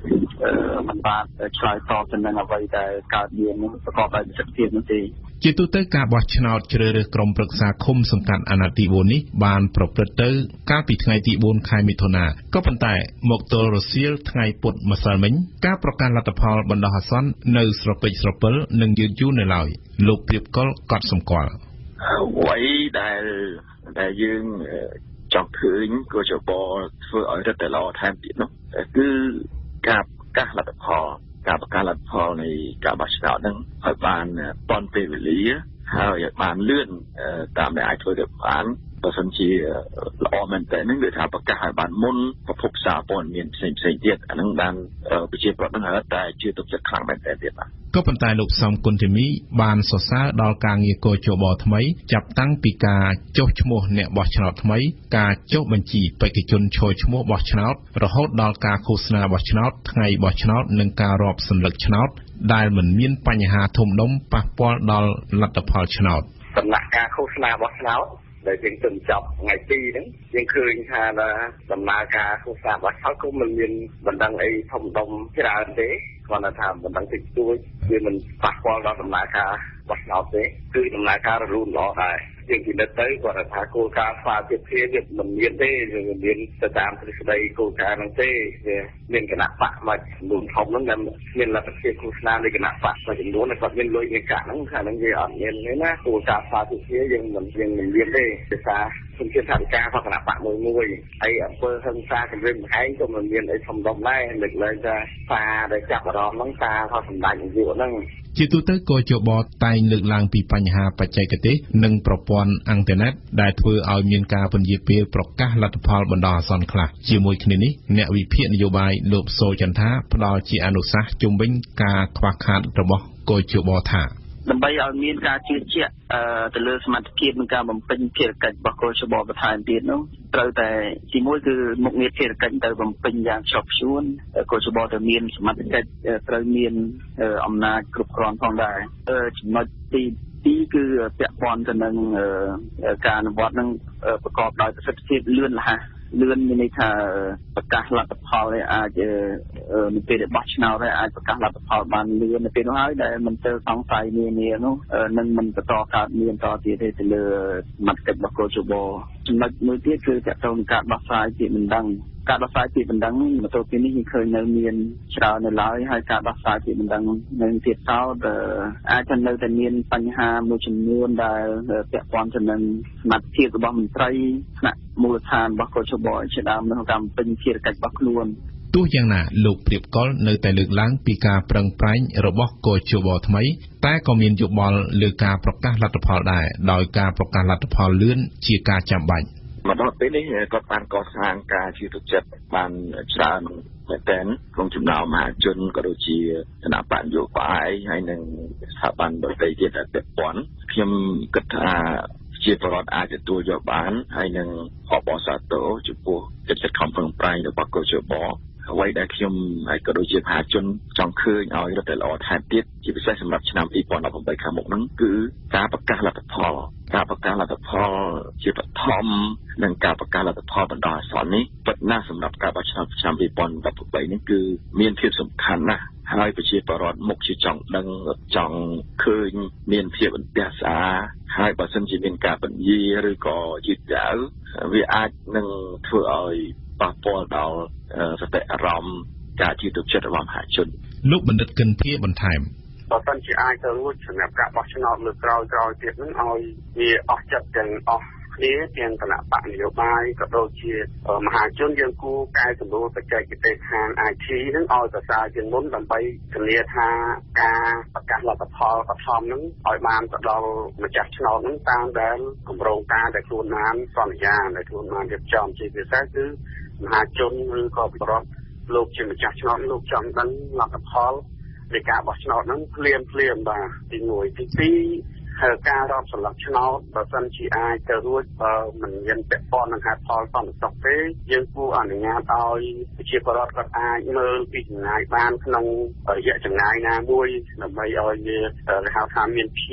มันបានឆ្លើយតបទៅនឹងអ្វីដែលកើតមាននោះប្រកបដោយប្រសិទ្ធភាពនោះទេជាទូទៅការបោះឆ្នោតជ្រើសរើសក្រុមប្រឹក្សាឃុំសង្កាត់អាណត្តិទី4នេះបានប្រព្រឹត្តទៅកាលពីថ្ងៃទី4ខែមិថុនាក៏ប៉ុន្តែមកទល់រសៀលថ្ងៃពុធម្សិលមិញការប្រកាសលទ្ធផលបណ្ដោះអាសន្ននៅស្រពេចស្រពិលនិងយឺតយូរនៅឡើយលោកព្រៀបកុលកត់សម្គាល់អ្វីដែលយើងចង់ឃើញក៏ជាបធ្វើឲ្យរឹតតែល្អថែមទៀតនោះគឺការប្រកាសលទ្ធផលនៃការបោះឆ្នោតហ្នឹងឲ្យបានទាន់ពេលវេលាហើយឲ្យបានលឿនតាមដែលអាចធ្វើទៅបានបើសិនជាល្អមែនតើនឹងគឺថាប្រកាសឲ្យបានមុនប្រភពសារព័ត៌មានផ្សេងទៀតអាហ្នឹងបានប្រជាពលរដ្ឋហ្នឹងរត់តែជឿទុកចិត្តខ្លាំងមែនតើទៀតបាទក៏ប៉ុន្តែលោកសំគុណធីមីបានសរសើរដល់ការងារកោជបថ្មីចាប់តាំងពីការចុះឈ្មោះអ្នកបោះឆ្នោតថ្មីការចុះបញ្ជីបេក្ខជនឈរឈ្មោះបោះឆ្នោតរហូតដល់ការឃោសនាបោះឆ្នោតថ្ងៃបោះឆ្នោតនិងការរាប់សន្លឹកឆ្នោតដែលមិនមានបញ្ហាធំដុំប៉ះពាល់ដល់លទ្ធផលឆ្នោតដំណាក់ការឃោសនាបោះឆ្នោតដែលយើងទិញចាប់ថ្ងៃ2ហ្នឹងយើងឃើញថាដំណើរការឃោសនាបោះឆ្នោតក៏មិនមានបណ្ដឹងអីធំដុំច្រើនទេគាត់ថាបណ្ដឹងតិចតួចវាមិនប៉ះពាល់ដល់ដំណើរការបោះឆ្នោតទេគឺដំណើរការរលូនល្អដែរយើងពិនិត្យទៅគាត់ថាគោលការណ៍ស្វាគមន៍ភាពវាមិនមានទេវាមានទៅតាមទ្រឹស្ដីគោលការណ៍ហ្នឹងទេវាមានគណៈបកមួយចំនួនធំហ្នឹងដែលមានលទ្ធភាពឃោសនានៃគណៈបកមួយចំនួនដែលគាត់មានលុយមានកាក់ហ្នឹងថាហ្នឹងវាអត់មានទេណាគោលការណ៍ស្វាគមន៍ភាពយើងមិនមានទេភាសាជំនឿថាវិការរបស់គណៈបកមួយហើយអង្គើហឹង្សាគម្រិតឯងក៏មិនមានអីធំដុំដែរលើកឡើងថាសារដែលចាប់អារម្មណ៍ហ្នឹងសាររបស់សម្ដេចនាយកហ្នឹងជាទូទៅកោជបតែងលើកឡើងពីបញ្ហាបច្ចេកទេសនិងប្រព័ន្ធអ៊ីនធឺណិតដែលធ្វើឲ្យមានការពន្យាពេលប្រកាសលទ្ធផលបណ្ដោះអាសន្នខ្លះជាមួយគ្នានេះអ្នកវិភាគនយោបាយលោកសូចន្ទថាផ្ដល់ជាអនុសាសន៍ជំវិញការខ្វះខាតរបស់កោជបថាដើម្បីឲ្យមានការជឿជាក់ទៅលើសមត្ថភាពនិងការបំពេញភារកិច្ចរបស់កោជបបន្ថែមទៀតនោះត្រូវតែទីមួយគឺមុខងារភារកិច្ចទៅបំពេញយ៉ាងខ្ជាប់ខ្ជួនកោជបទៅមានសមត្ថកិច្ចត្រូវមានអំណាចគ្រប់គ្រាន់ផងដែរចំណុចទី2គឺពាក់ព័ន្ធទៅនឹងការអនុវត្តនឹងប្រកបដោយប្រសិទ្ធភាពលឿនរហ័សលឿនមានន័យថាប្រកាសលទ្ធផលនេះអាចនៅពេលដែលបោះឆ្នោតហើយអាចប្រកាសលទ្ធផលបានលឿននៅពេលនោះហើយដែលមិនទៅសង្ស័យនានោះនឹងមិនបន្តកើតមានតទៀតទេទៅលើសមត្ថកិច្ចរបស់កោជបចំណុចមួយទៀតគឺទាក់ទងនឹងការដោះស្រាយពាក្យបណ្ដឹងការដោះស្រាយពាក្យបណ្ដឹងមកទល់ពេលនេះយើងឃើញនៅមានច្រើននៅឡើយហើយការដោះស្រាយពាក្យបណ្ដឹងនៅទៀតសោតអាចจะនៅតែមានបញ្ហាមួយចំនួនដែលពាក់ព័ន្ធទៅនឹងសមត្ថភាពរបស់មន្ត្រីថ្នាក់មូលដ្ឋានរបស់កោជបជាដើមនៅក្នុងការបំពេញភារកិច្ចរបស់ខ្លួនទោះយ៉ាងណាលោកព្រៀបកុលនៅតែលើកឡើងពីការប្រឹងប្រែងរបស់កោជបថ្មីតែក៏មានយោបល់លើការប្រកាសលទ្ធផលដែរដោយការប្រកាសលទ្ធផលលឿនជាការចាំបាច់មកដល់ពេលនេះគាត់បានកសាងការជឿទុកចិត្តបានច្រើនមែនទែនក្នុងចំណោមមហាជនក៏ដូចជាគណៈបកនយោបាយហើយនិងស្ថាប័នដទៃទៀតដែលពាក់ព័ន្ធខ្ញុំគិតថាជាប្រវត្តិអាចទទួលយកបានហើយនឹងអបអរសាទរចំពោះចិត្តខំប្រឹងប្រែងរបស់កោជបអ្វីដែលខ្ញុំហើយក៏ដូចជាមហាជនចង់ឃើញឲ្យរត់តែល្អថែមទៀតជាពិសេសសម្រាប់ឆ្នាំ2018ខាងមុខហ្នឹងគឺការប្រកាសលទ្ធផលជាបឋមនិងការប្រកាសលទ្ធផលបណ្ដោះអាសន្ននេះពិតណាស់សម្រាប់ការបោះឆ្នោតឆ្នាំ2018នេះគឺមានភាពសំខាន់ណាស់ហើយប្រជាពលរដ្ឋមុខជាចង់ដឹងចង់ឃើញមានភាពអន្ទះស្អាហើយបើសិនជាមានការបញ្ជាឬក៏យឺតយ៉ាវវាអាចនឹងធ្វើឲ្យប៉ះពាល់ដល់សតិអារម្មណ៍ការជឿទុកចិត្តរបស់មហាជនលោកបណ្ឌិតកិនភាបន្ថែមបើសិនជាអាចទៅរួចសម្រាប់ការបោះឆ្នោតលើក្រោយទៀតហ្នឹងឲ្យវាអស់ចិត្តទាំងអស់គ្នាទាំងគណៈបកនយោបាយក៏ដូចជាមហាជនយើងគួរកែសម្រួលបច្ចេកទេសខាង IT ហ្នឹងឲ្យប្រសើរជាងមុនដើម្បីធានាថាការប្រកាសលទ្ធផលបឋមហ្នឹងឲ្យបានទៅដល់ម្ចាស់ឆ្នោតហ្នឹងតាមដែលគម្រោងការដែលខ្លួនបានសន្យាដែលខ្លួនបានរៀបចំជាពិសេសគឺមហាជនឬក៏បរិបទលោកជាម្ចាស់ឆ្នោតលោកចង់ដឹងលទ្ធផលនៃការបោះឆ្នោតហ្នឹងភ្លាមបាទទី1ទី2ហើយការរាប់សន្លឹកឆ្នោតបើសិនជាអាចទៅរួចមិនមានពាក់ព័ន្ធនឹងហេតុផលសន្តិសុខទេយើងគួរអនុញ្ញាតឲ្យប្រជាពលរដ្ឋគាត់អាចមើលពីចម្ងាយបានក្នុងរយៈចម្ងាយណាមួយដើម្បីឲ្យវាហៅថាមានភាព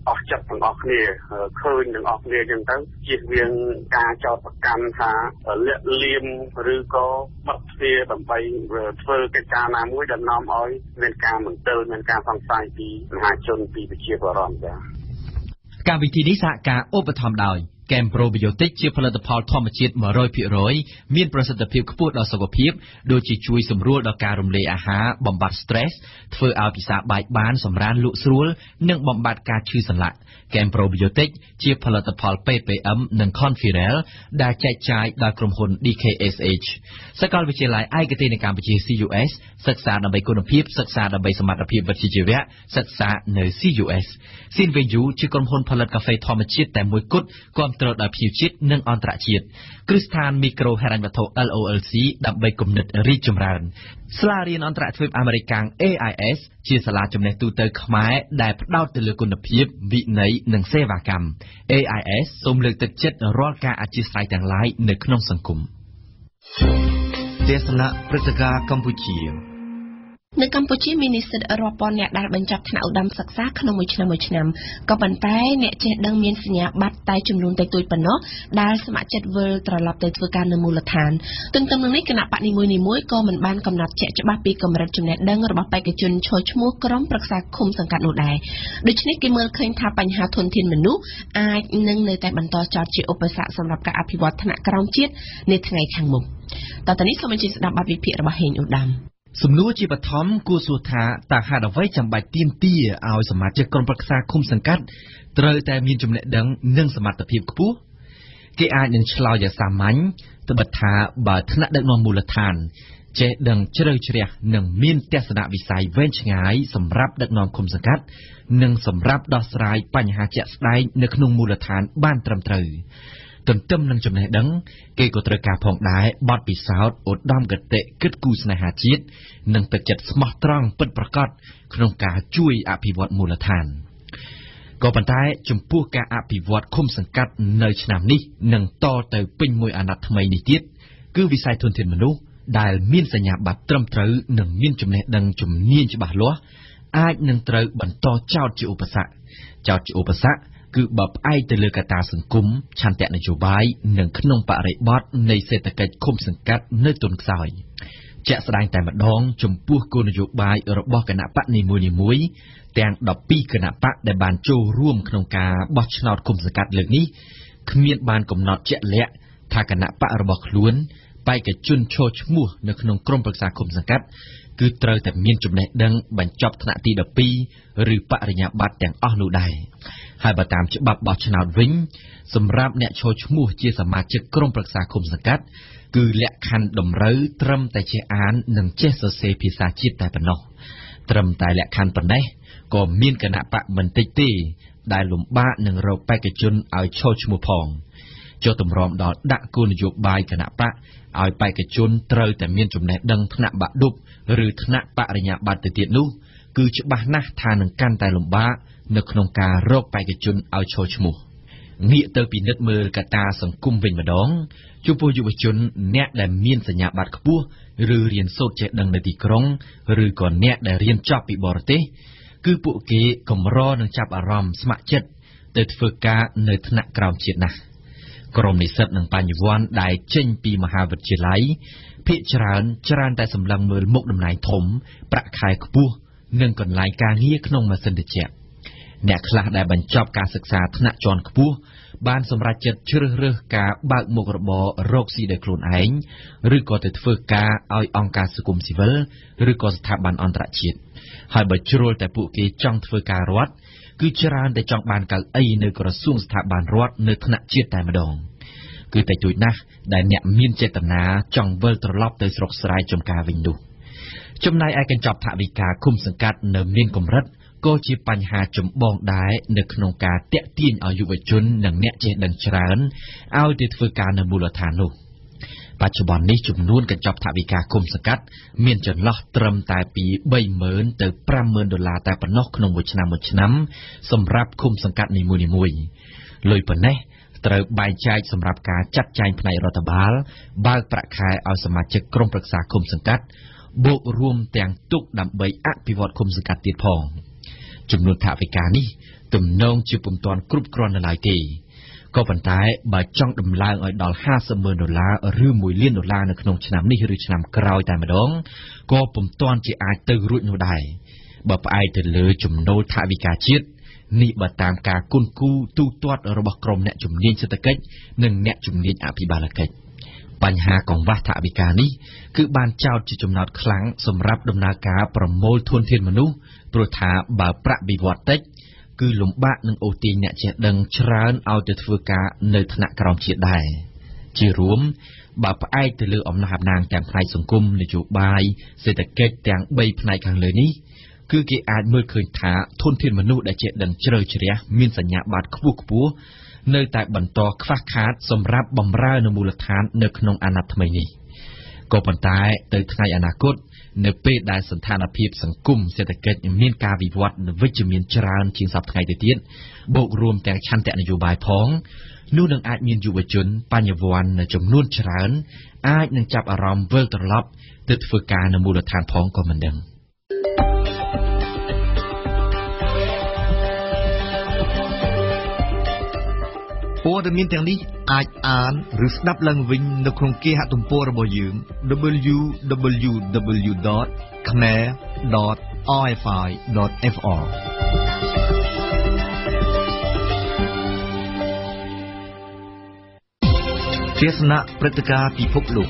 អស់ចិត្តទាំងអស់គ្នាឃើញទាំងអស់គ្នាចឹងទៅជៀសវាងការចោទប្រកាន់ថាលាក់លៀមឬក៏បាត់ទ្វារដើម្បីធ្វើកិច្ចការណាមួយដែលនាំឲ្យមានការមន្ទិលមានការសង្ស័យពីមហាជនពីប្រជាពលរដ្ឋចា៎កម្មវិធីនេះសហការឧបត្ថម្ភដោយកែមប្រូប៊ីយ៉ូទិកជាផលិតផលធម្មជាតិ 100% មានប្រសិទ្ធភាពខ្ពស់ដល់សុខភាពដូចជាជួយសម្រួលដល់ការរំលាយអាហារបំបាត់ stress ធ្វើឲ្យពិសាបែកបានសម្រានលក់ស្រួលនិងបំបាត់ការឈឺសន្លាក់កែមប្រូប៊ីយ៉ូទិកជាផលិតផល PPM និង Conferel ដែលចែកចាយដោយក្រុមហ៊ុន DKSH សាកលវិទ្យាល័យឯកទេសនៅកម្ពុជា CUS សិក្សាដើម្បីគុណភាពសិក្សាដើម្បីសមត្ថភាពវិជ្ជាជីវៈសិក្សានៅ CUS ស៊ីនវេយូជាក្រុមហ៊ុនផលិតកាហ្វេធម្មជាតិតែមួយគត់គាំទ្រដោយភ្ញៀវជាតិនិងអន្តរជាតិគ្រឹះស្ថានមីក្រូហិរញ្ញវត្ថុ LOLC ដើម្បីគំនិតរីកចម្រើនសាលារៀនអន្តរជាតិអាមេរិកាំង AIS ជាសាលាចំណេះទូទៅខ្មែរដែលផ្ដោតទៅលើគុណភាពវិន័យនិងសេវាកម្ម AIS សូមលើកទឹកចិត្តរាល់ការអធ្យាស្រ័យទាំងឡាយនៅក្នុងសង្គមទេសនាព្រឹត្តិការណ៍កម្ពុជានៅកម្ពុជាមាននិស្សិតរាប់ពាន់អ្នកដែលបញ្ចប់ថ្នាក់ឧត្តមសិក្សាក្នុងមួយឆ្នាំក៏ប៉ុន្តែអ្នកចេះដឹងមានសញ្ញាបត្រតែចំនួនតិចតួចប៉ុណ្ណោះដែលស្ម័គ្រចិត្តវិលត្រឡប់ទៅធ្វើការនៅមូលដ្ឋានទន្ទឹមនឹងនេះគណៈបកនីមួយៗក៏មិនបានកំណត់ជាក់ច្បាស់ពីកម្រិតចំណេះដឹងរបស់បេក្ខជនឈរឈ្មោះក្រុមប្រឹក្សាឃុំសង្កាត់នោះដែរដូច្នេះគេមើលឃើញថាបញ្ហាធនធានមនុស្សអាចនឹងនៅតែបន្តចោទជាឧបសគ្គសម្រាប់ការអភិវឌ្ឍថ្នាក់ក្រោមជាតិនាថ្ងៃខាងមុខតទៅនេះសូមអញ្ជើញស្ដាប់បទវិភាគរបស់ហេងឧត្តមសំណួរជាបឋមគួរសួរថាតើហេតុអ្វីចាំបាច់ទាមទារឲ្យសមាជិកក្រុមប្រឹក្សាឃុំសង្កាត់ត្រូវតែមានចំណេះដឹងនិងសមត្ថភាពខ្ពស់គេអាចនឹងឆ្លើយយ៉ាងសាមញ្ញត្បិតថាបើថ្នាក់ដឹកនាំមូលដ្ឋានចេះដឹងជ្រៅជ្រះនិងមានទស្សនវិស័យវែងឆ្ងាយសម្រាប់ដឹកនាំឃុំសង្កាត់និងសម្រាប់ដោះស្រាយបញ្ហាជាក់ស្ដែងនៅក្នុងមូលដ្ឋានបានត្រឹមត្រូវទន្ទឹមនឹងចំណេះដឹងគេក៏ត្រូវការផងដែរបទពិសោធន៍ឧត្តមគតិគិតគូរស្នេហាជាតិនិងទឹកចិត្តស្មោះត្រង់ពិតប្រាកដក្នុងការជួយអភិវឌ្ឍមូលដ្ឋានក៏ប៉ុន្តែចំពោះការអភិវឌ្ឍឃុំសង្កាត់នៅឆ្នាំនេះនិងតទៅពេញមួយអាណត្តិថ្មីនេះទៀតគឺវិស័យធនធានមនុស្សដែលមានសញ្ញាបត្រត្រឹមត្រូវនិងមានចំណេះដឹងជំនាញច្បាស់លាស់អាចនឹងត្រូវបន្តចោទជាឧបសគ្គគឺបើផ្អែកទៅលើកត្តាសង្គមឆន្ទៈនយោបាយនិងក្នុងបរិបទនៃសេដ្ឋកិច្ចឃុំសង្កាត់នៅទុនខ្សោយជាក់ស្ដែងតែម្ដងចំពោះគោលនយោបាយរបស់គណៈបកនីមួយៗទាំង12គណៈបកដែលបានចូលរួមក្នុងការបោះឆ្នោតឃុំសង្កាត់លើកនេះគ្មានបានកំណត់ជាក់លាក់ថាគណៈបករបស់ខ្លួនបេក្ខជនឈរឈ្មោះនៅក្នុងក្រុមប្រឹក្សាឃុំសង្កាត់គឺត្រូវតែមានចំណេះដឹងបញ្ចប់ថ្នាក់ទី12ឬបរិញ្ញាបត្រទាំងអស់នោះដែរហើយបើតាមច្បាប់បោះឆ្នោតវិញសម្រាប់អ្នកឈរឈ្មោះជាសមាជិកក្រុមប្រឹក្សាឃុំសង្កាត់គឺលក្ខខណ្ឌតម្រូវត្រឹមតែចេះអាននិងចេះសរសេរភាសាជាតិតែប៉ុណ្ណោះត្រឹមតែលក្ខខណ្ឌប៉ុណ្ណេះក៏មានគណៈបកមិនតិចទេដែលលំបាកនឹងរកបេក្ខជនឲ្យឈរឈ្មោះផងចុះទម្រាំដល់ដាក់គោលនយោបាយគណៈបកឲ្យបេក្ខជនត្រូវតែមានចំណេះដឹងថ្នាក់បាក់ឌុបឬថ្នាក់បរិញ្ញាបត្រទៅទៀតនោះគឺច្បាស់ណាស់ថានឹងកាន់តែលំបាកនៅក្នុងការរកបេក្ខជនឲ្យឈរឈ្មោះងាកទៅពិនិត្យមើលកត្តាសង្គមវិញម្ដងចំពោះយុវជនអ្នកដែលមានសញ្ញាបត្រខ្ពស់ឬរៀនសូត្រចេះដឹងនៅទីក្រុងឬក៏អ្នកដែលរៀនចប់ពីបរទេសគឺពួកគេកម្រនឹងចាប់អារម្មណ៍ស្ម័គ្រចិត្តទៅធ្វើការនៅថ្នាក់ក្រោមជាតិណាស់ក្រុមនិស្សិតនិងបញ្ញវន្តដែលចេញពីមហាវិទ្យាល័យភាគច្រើនតែសម្លឹងមើលមុខតំណែងធំប្រាក់ខែខ្ពស់និងកន្លែងការងារក្នុងម៉ាស៊ីនត្រជាក់អ្នកខ្លះដែលបញ្ចប់ការសិក្សាថ្នាក់ជាន់ខ្ពស់បានសម្រេចចិត្តជ្រើសរើសការបើកមុខរបររកស៊ីដោយខ្លួនឯងឬក៏ទៅធ្វើការឲ្យអង្គការសង្គមស៊ីវិលឬក៏ស្ថាប័នអន្តរជាតិហើយបើជ្រុលតែពួកគេចង់ធ្វើការរដ្ឋគឺច្រើនតែចង់បានកៅអីនៅក្រសួងស្ថាប័នរដ្ឋនៅថ្នាក់ជាតិតែម្ដងគឺតែជួយណាស់ដែលអ្នកមានចេតនាចង់វិលត្រឡប់ទៅស្រុកស្រែចម្ការវិញនោះចំណែកឯកញ្ចប់ថវិកាឃុំសង្កាត់នៅមានកម្រិតក៏ជាបញ្ហាចម្បងដែរនៅក្នុងការតាក់ទាញឲ្យយុវជននិងអ្នកចេះដឹងច្រើនឲ្យទៅធ្វើការនៅមូលដ្ឋាននោះបច្ចុប្បន្ននេះចំនួនកញ្ចប់ថវិកាឃុំសង្កាត់មានចន្លោះត្រឹមតែពី$30,000ទៅ$50,000តែប៉ុណ្ណោះក្នុងមួយឆ្នាំសម្រាប់ឃុំសង្កាត់នីមួយៗលុយប៉ុណ្ណេះត្រូវបែងចែកសម្រាប់ការចាត់ចែងផ្នែករដ្ឋបាលបើកប្រាក់ខែឲ្យសមាជិកក្រុមប្រឹក្សាឃុំសង្កាត់បូករួមទាំងទុកដើម្បីអភិវឌ្ឍឃុំសង្កាត់ទៀតផងចំនួនថវិកានេះទំនងជាពុំទាន់គ្រប់គ្រាន់នៅឡើយទេក៏ប៉ុន្តែបើចង់ដំឡើងឲ្យដល់$50,000ឬ$1 លាននៅក្នុងឆ្នាំនេះឬឆ្នាំក្រោយតែម្ដងក៏ពុំទាន់ជាអាចទៅរួចនោះដែរបើផ្អែកទៅលើចំណូលថវិកាជាតិនេះបើតាមការគុណគូទូទាត់របស់ក្រុមអ្នកជំនាញសេដ្ឋកិច្ចនិងអ្នកជំនាញអភិបាលកិច្ចបញ្ហាកង្វះថវិកានេះគឺបានចោទជាចំណោទខ្លាំងសម្រាប់ដំណើរការប្រមូលធនធានមនុស្សព្រោះថាបើប្រាក់បៀវត្សតិចគឺលំបាកនឹងអូសទាញអ្នកចេះដឹងច្រើនឲ្យទៅធ្វើការនៅថ្នាក់ក្រោមជាតិដែរជារួមបើផ្អែកទៅលើអំណះអំណាងទាំងផ្នែកសង្គមនយោបាយសេដ្ឋកិច្ចទាំង3ផ្នែកខាងលើនេះគឺគេអាចមើលឃើញថាធនធានមនុស្សដែលចេះដឹងជ្រៅជ្រះមានសញ្ញាបត្រខ្ពស់នៅតែបន្តខ្វះខាតសម្រាប់បម្រើនៅមូលដ្ឋាននៅក្នុងអាណត្តិថ្មីនេះក៏ប៉ុន្តែទៅថ្ងៃអនាគតនៅពេលដែលសន្តានភាពសង្គមសេដ្ឋកិច្ចមានការវិវត្តវិជ្ជមានច្រើនជាងសប្តាហ៍ថ្ងៃទៅទៀតបូករួមទាំងឆន្ទៈនយោបាយផងនោះនឹងអាចមានយុវជនបញ្ញវន្តចំនួនច្រើនអាចនឹងចាប់អារម្មណ៍វិលត្រឡប់ទៅធ្វើការនៅមូលដ្ឋានផងក៏មិនដឹងព័ត៌មានទាំងនេះអាចអានឬស្ដាប់ឡើងវិញនៅក្នុងគេហទំព័ររបស់យើង www.khmer.rfi.fr ទេសនាព្រឹត្តិការណ៍ពិភពលោក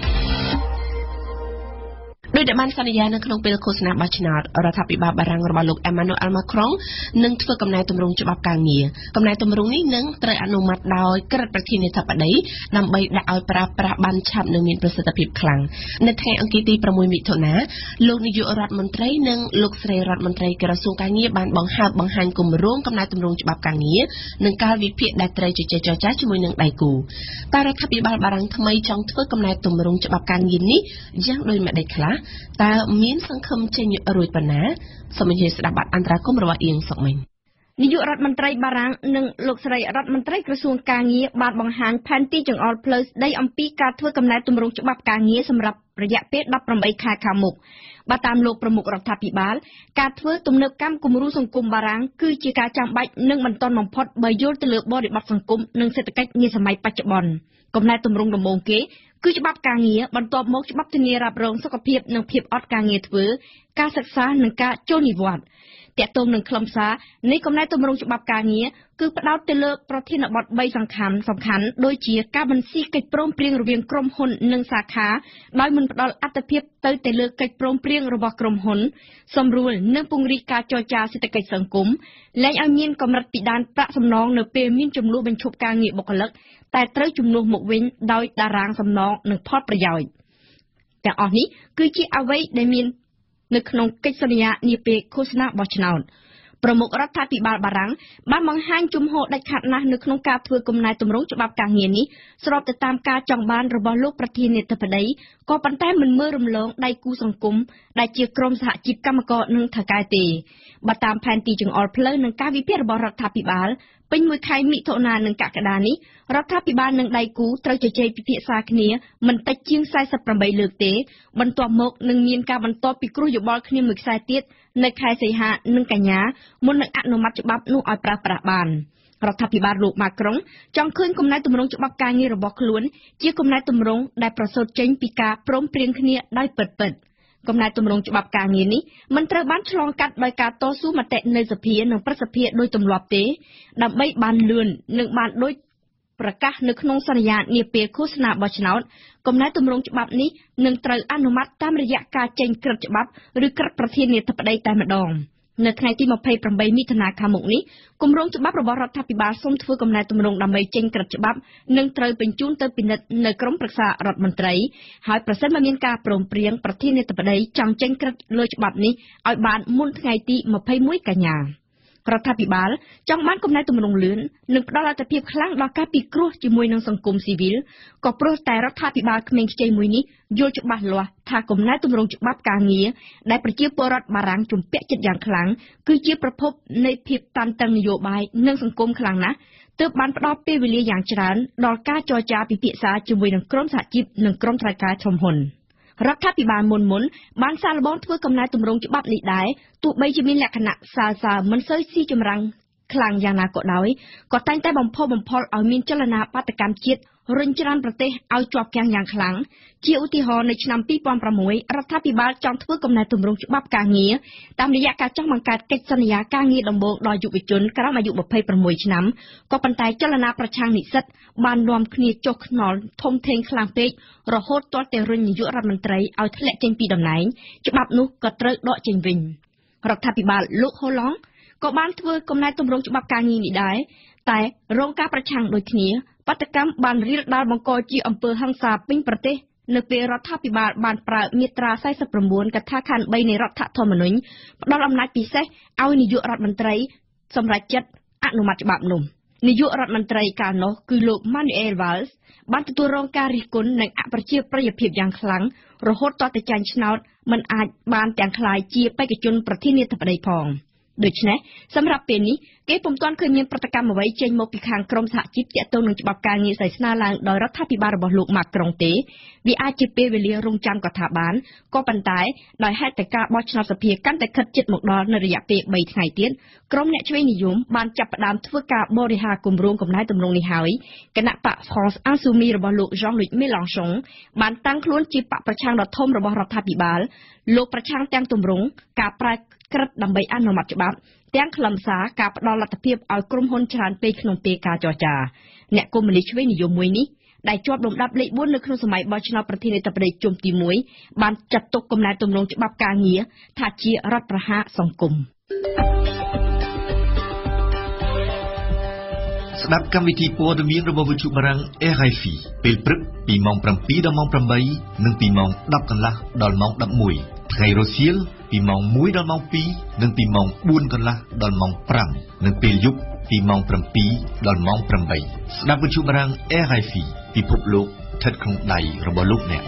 ដោយដែលបានសន្យានៅក្នុងពេលឃោសនាបោះឆ្នោតរដ្ឋាភិបាលបារាំងរបស់លោក Emmanuel Macron នឹងធ្វើកំណែទម្រង់ច្បាប់ការងារកំណែទម្រង់នេះនឹងត្រូវអនុម័តដោយក្រឹតប្រធានាធិបតីដើម្បីដាក់ឲ្យប្រើប្រាស់បានឆាប់និងមានប្រសិទ្ធភាពខ្លាំងនៅថ្ងៃអង្គារទី6មិថុនាលោកនាយករដ្ឋមន្ត្រីនិងលោកស្រីរដ្ឋមន្ត្រីក្រសួងការងារបានបង្ហាញគម្រោងកំណែទម្រង់ច្បាប់ការងារនិងការវិភាគដែលត្រូវជជែកចរចាជាមួយនឹងដៃគូតើរដ្ឋាភិបាលបារាំងថ្មីចង់ធ្វើកំណែទម្រង់ច្បាប់ការងារនេះយ៉ាងដូចម្តេចខ្លះតើមានសង្ឃឹមចេញរួចប៉ុណ្ណាសូមអញ្ជើញស្ដាប់បទអន្តរាគមន៍របស់អៀងសុកមិញនាយករដ្ឋមន្ត្រីបារាំងនិងលោកស្រីរដ្ឋមន្ត្រីក្រសួងការងារបានបង្ហាញផែនទីចង្អុលផ្លូវស្ដីអំពីការធ្វើកំណែទម្រង់ច្បាប់ការងារសម្រាប់រយៈពេល18ខែខាងមុខបើតាមលោកប្រមុខរដ្ឋាភិបាលការធ្វើទំនើបកម្មគំរូសង្គមបារាំងគឺជាការចាំបាច់និងមិនទាន់បំផុតបើយល់ទៅលើបរិបទសង្គមនិងសេដ្ឋកិច្ចនាសម័យបច្ចុប្បន្នកំណែទម្រង់ដំបូងគេគឺច្បាប់ការងារបន្ទាប់មកច្បាប់ធានារ៉ាប់រងសុខភាពនិងភាពអត់ការងារធ្វើការសិក្សានិងការចូលនិវត្តន៍តាក់ទងនឹងខ្លឹមសារនៃកំណែទម្រង់ច្បាប់ការងារគឺផ្ដោតទៅលើប្រធានបទ3សំខាន់ដូចជាការបន្ស៊ីកិច្ចព្រមព្រៀងរវាងក្រុមហ៊ុននិងសាខាដោយមិនផ្ដល់អត្ថប្រយោជន៍ទៅលើកិច្ចព្រមព្រៀងរបស់ក្រុមហ៊ុនសម្រួលនិងពង្រីកការចរចាសេដ្ឋកិច្ចសង្គមលែងឲ្យមានកម្រិតពិដានប្រាក់សំណងនៅពេលមានចំនួនបញ្ឈប់ការងារបុគ្គលិកតែត្រូវជំនួសមកវិញដោយតារាងសំណងនិងផលប្រយោជន៍ទាំងអស់នេះគឺជាអ្វីដែលមាននៅក្នុងកិច្ចសន្យានាពេលឃោសនាបោះឆ្នោតប្រមុខរដ្ឋាភិបាលបារាំងបានបង្ហាញជំហរដាច់ខាតណាស់នៅក្នុងការធ្វើកំណែទម្រង់ច្បាប់ការងារនេះស្របទៅតាមការចង់បានរបស់លោកប្រធានាធិបតីក៏ប៉ុន្តែមិនមើលរំលងដៃគូសង្គមដែលជាក្រុមសហជីពកម្មករនិងថៅកែទេបើតាមផែនទីចង្អុលផ្លូវនិងការវិភាគរបស់រដ្ឋាភិបាលពេញមួយខែមិថុនានិងកក្កដានេះរដ្ឋាភិបាលនិងដៃគូត្រូវជជែកពិភាក្សាគ្នាមិនតិចជាង48លើកទេបន្ទាប់មកនឹងមានការបន្តពិគ្រោះយោបល់គ្នាមួយខ្សែទៀតនៅខែសីហានិងកញ្ញាមុននឹងអនុម័តច្បាប់នោះឲ្យប្រើប្រាស់បានរដ្ឋាភិបាលលោកម៉ាក្រុងចង់ឃើញកំណែទម្រង់ច្បាប់ការងាររបស់ខ្លួនជាកំណែទម្រង់ដែលប្រសូតចេញពីការព្រមព្រៀងគ្នាដោយពិតៗកំណែទម្រង់ច្បាប់ការងារនេះមិនត្រូវបានឆ្លងកាត់ដោយការតស៊ូមតិនៅសភានិងប្រសិទ្ធភាពដោយទម្លាប់ទេដើម្បីបានលឿននិងបានដូចប្រកាសនៅក្នុងសន្យានាពេលឃោសនាបោះឆ្នោតកំណែទម្រង់ច្បាប់នេះនឹងត្រូវអនុម័តតាមរយៈការចេញក្រឹត្យច្បាប់ឬក្រឹត្យប្រធានាធិបតីតែម្ដងនៅថ្ងៃទី28មិថុនាខាងមុខនេះគម្រោងច្បាប់របស់រដ្ឋាភិបាលសូមធ្វើកំណែទម្រង់ដើម្បីចេញក្រឹត្យច្បាប់នឹងត្រូវបញ្ជូនទៅពិនិត្យនៅក្រមប្រឹក្សារដ្ឋមន្ត្រីហើយប្រសិនបើមានការព្រមព្រៀងប្រធានាធិបតីចង់ចេញក្រឹត្យលើច្បាប់នេះឲ្យបានមុនថ្ងៃទី21កញ្ញារដ្ឋាភិបាលចង់បានកំណែទម្រង់លឿននិងផ្ដល់លទ្ធភាពខ្លាំងដល់ការពិគ្រោះជាមួយនឹងសង្គមស៊ីវិលក៏ព្រោះតែរដ្ឋាភិបាលក្មេងខ្ចីមួយនេះយល់ច្បាស់លាស់ថាកំណែទម្រង់ច្បាប់ការងារដែលប្រជាពលរដ្ឋបារាំងជំពាក់ចិត្តយ៉ាងខ្លាំងគឺជាប្រភពនៃភាពតានតឹងនយោបាយនិងសង្គមខ្លាំងណាស់ទើបបានផ្ដល់ពេលវេលាយ៉ាងច្រើនដល់ការចរចាពិភាក្សាជាមួយនឹងក្រុមសហជីពនិងក្រុមថៅកែធំហ៊ុនរដ្ឋាភិបាលមុនបានសាកល្បងធ្វើកំណែទម្រង់ច្បាប់នេះដែរទោះបីជាមានលក្ខណៈសើមិនសូវស៊ីចម្រាំងខ្លាំងយ៉ាងណាក៏ដោយក៏តែងតែបំផុសបំផុលឲ្យមានចលនាបាតកម្មជាតិរុញច្រានប្រទេសឲ្យជាប់គាំងយ៉ាងខ្លាំងជាឧទាហរណ៍នៅឆ្នាំ2006រដ្ឋាភិបាលចង់ធ្វើកំណែទម្រង់ច្បាប់ការងារតាមរយៈការចង់បង្កើតកិច្ចសន្យាការងារដំបូងដល់យុវជនក្រោមអាយុ26ឆ្នាំក៏ប៉ុន្តែចលនាប្រឆាំងនិស្សិតបាននាំគ្នាចុះខ្នល់ធំធេងខ្លាំងពេករហូតទាល់តែរុញនាយករដ្ឋមន្ត្រីឲ្យធ្លាក់ចេញពីតំណែងច្បាប់នោះក៏ត្រូវដកចេញវិញរដ្ឋាភិបាលលោកហូឡុងក៏បានធ្វើកំណែទម្រង់ច្បាប់ការងារនេះដែរតែរងការប្រឆាំងដូចគ្នាបាតកម្មបានរៀលដល់បង្កជាអំពើហិង្សាពេញប្រទេសនៅពេលរដ្ឋាភិបាលបានប្រើមាត្រា49កថាខណ្ឌ3នៃរដ្ឋធម្មនុញ្ញផ្ដល់អំណាចពិសេសឲ្យនាយករដ្ឋមន្ត្រីសម្រេចចិត្តអនុម័តច្បាប់នោះនាយករដ្ឋមន្ត្រីកាលនោះគឺលោក Manuel Valls បានទទួលរងការរិះគន់និងអប្រជាប្រិយភាពយ៉ាងខ្លាំងរហូតទាល់តែចាញ់ឆ្នោតមិនអាចបានទាំងខ្លាយជាបេក្ខជនប្រធានាធិបតីផងដូច្នេះសម្រាប់ពេលនេះគេពុំទាន់ឃើញមានប្រតិកម្មអ្វីចេញមកពីខាងក្រមសហជីពទាក់ទងនឹងច្បាប់ការងារស្នើឡើងដោយរដ្ឋាភិបាលរបស់លោកម៉ាក្រុងទេវាអាចជាពេលវេលារងចាំក៏ថាបានក៏ប៉ុន្តែដោយហេតុតែការបោះឆ្នោតសភាកាន់តែខិតជិតមកដល់នៅរយៈពេល3ថ្ងៃទៀតក្រមអ្នកឆ្វេងនិយមបានចាប់ផ្ដើមធ្វើការបរិហារគម្រោងកំណែទម្រង់នេះហើយគណៈបក France Insoumise របស់លោក Jean-Luc Mélenchon បានតាំងខ្លួនជាបកប្រឆាំងដ៏ធំរបស់រដ្ឋាភិបាលលោកប្រឆាំងទាំងទម្រង់ការប្រែក្រិតដើម្បីអនុម័តច្បាប់ទាំងខ្លឹមសារការផ្ដល់លទ្ធភាពឲ្យក្រុមហ៊ុនច្រើនពេកក្នុងពេលការចរចាអ្នកកុម្មុយនីសឆ្វេងនិយមមួយនេះដែលជាប់លំដាប់លេខ4នៅក្នុងសម័យបោះឆ្នោតប្រធានាធិបតីជុំទី1បានចាត់ទុកកំណែទម្រង់ច្បាប់ការងារថាជារដ្ឋប្រហារសង្គមស្ដាប់កម្មវិធីព័ត៌មានរបស់វិទ្យុបារាំង RFI ពេលព្រឹកពីម៉ោង7ដល់ម៉ោង8និងពីម៉ោង10កន្លះដល់ម៉ោង11ថ្ងៃរសៀលពីម៉ោង1ដល់ម៉ោង2និងពីម៉ោង4កន្លះដល់ម៉ោង5និងពេលយប់ពីម៉ោង7ដល់ម៉ោង8ស្ដាប់វិទ្យុបារាំង RFI ពិភពលោកស្ថិតក្នុងដៃរបស់លោកអ្នក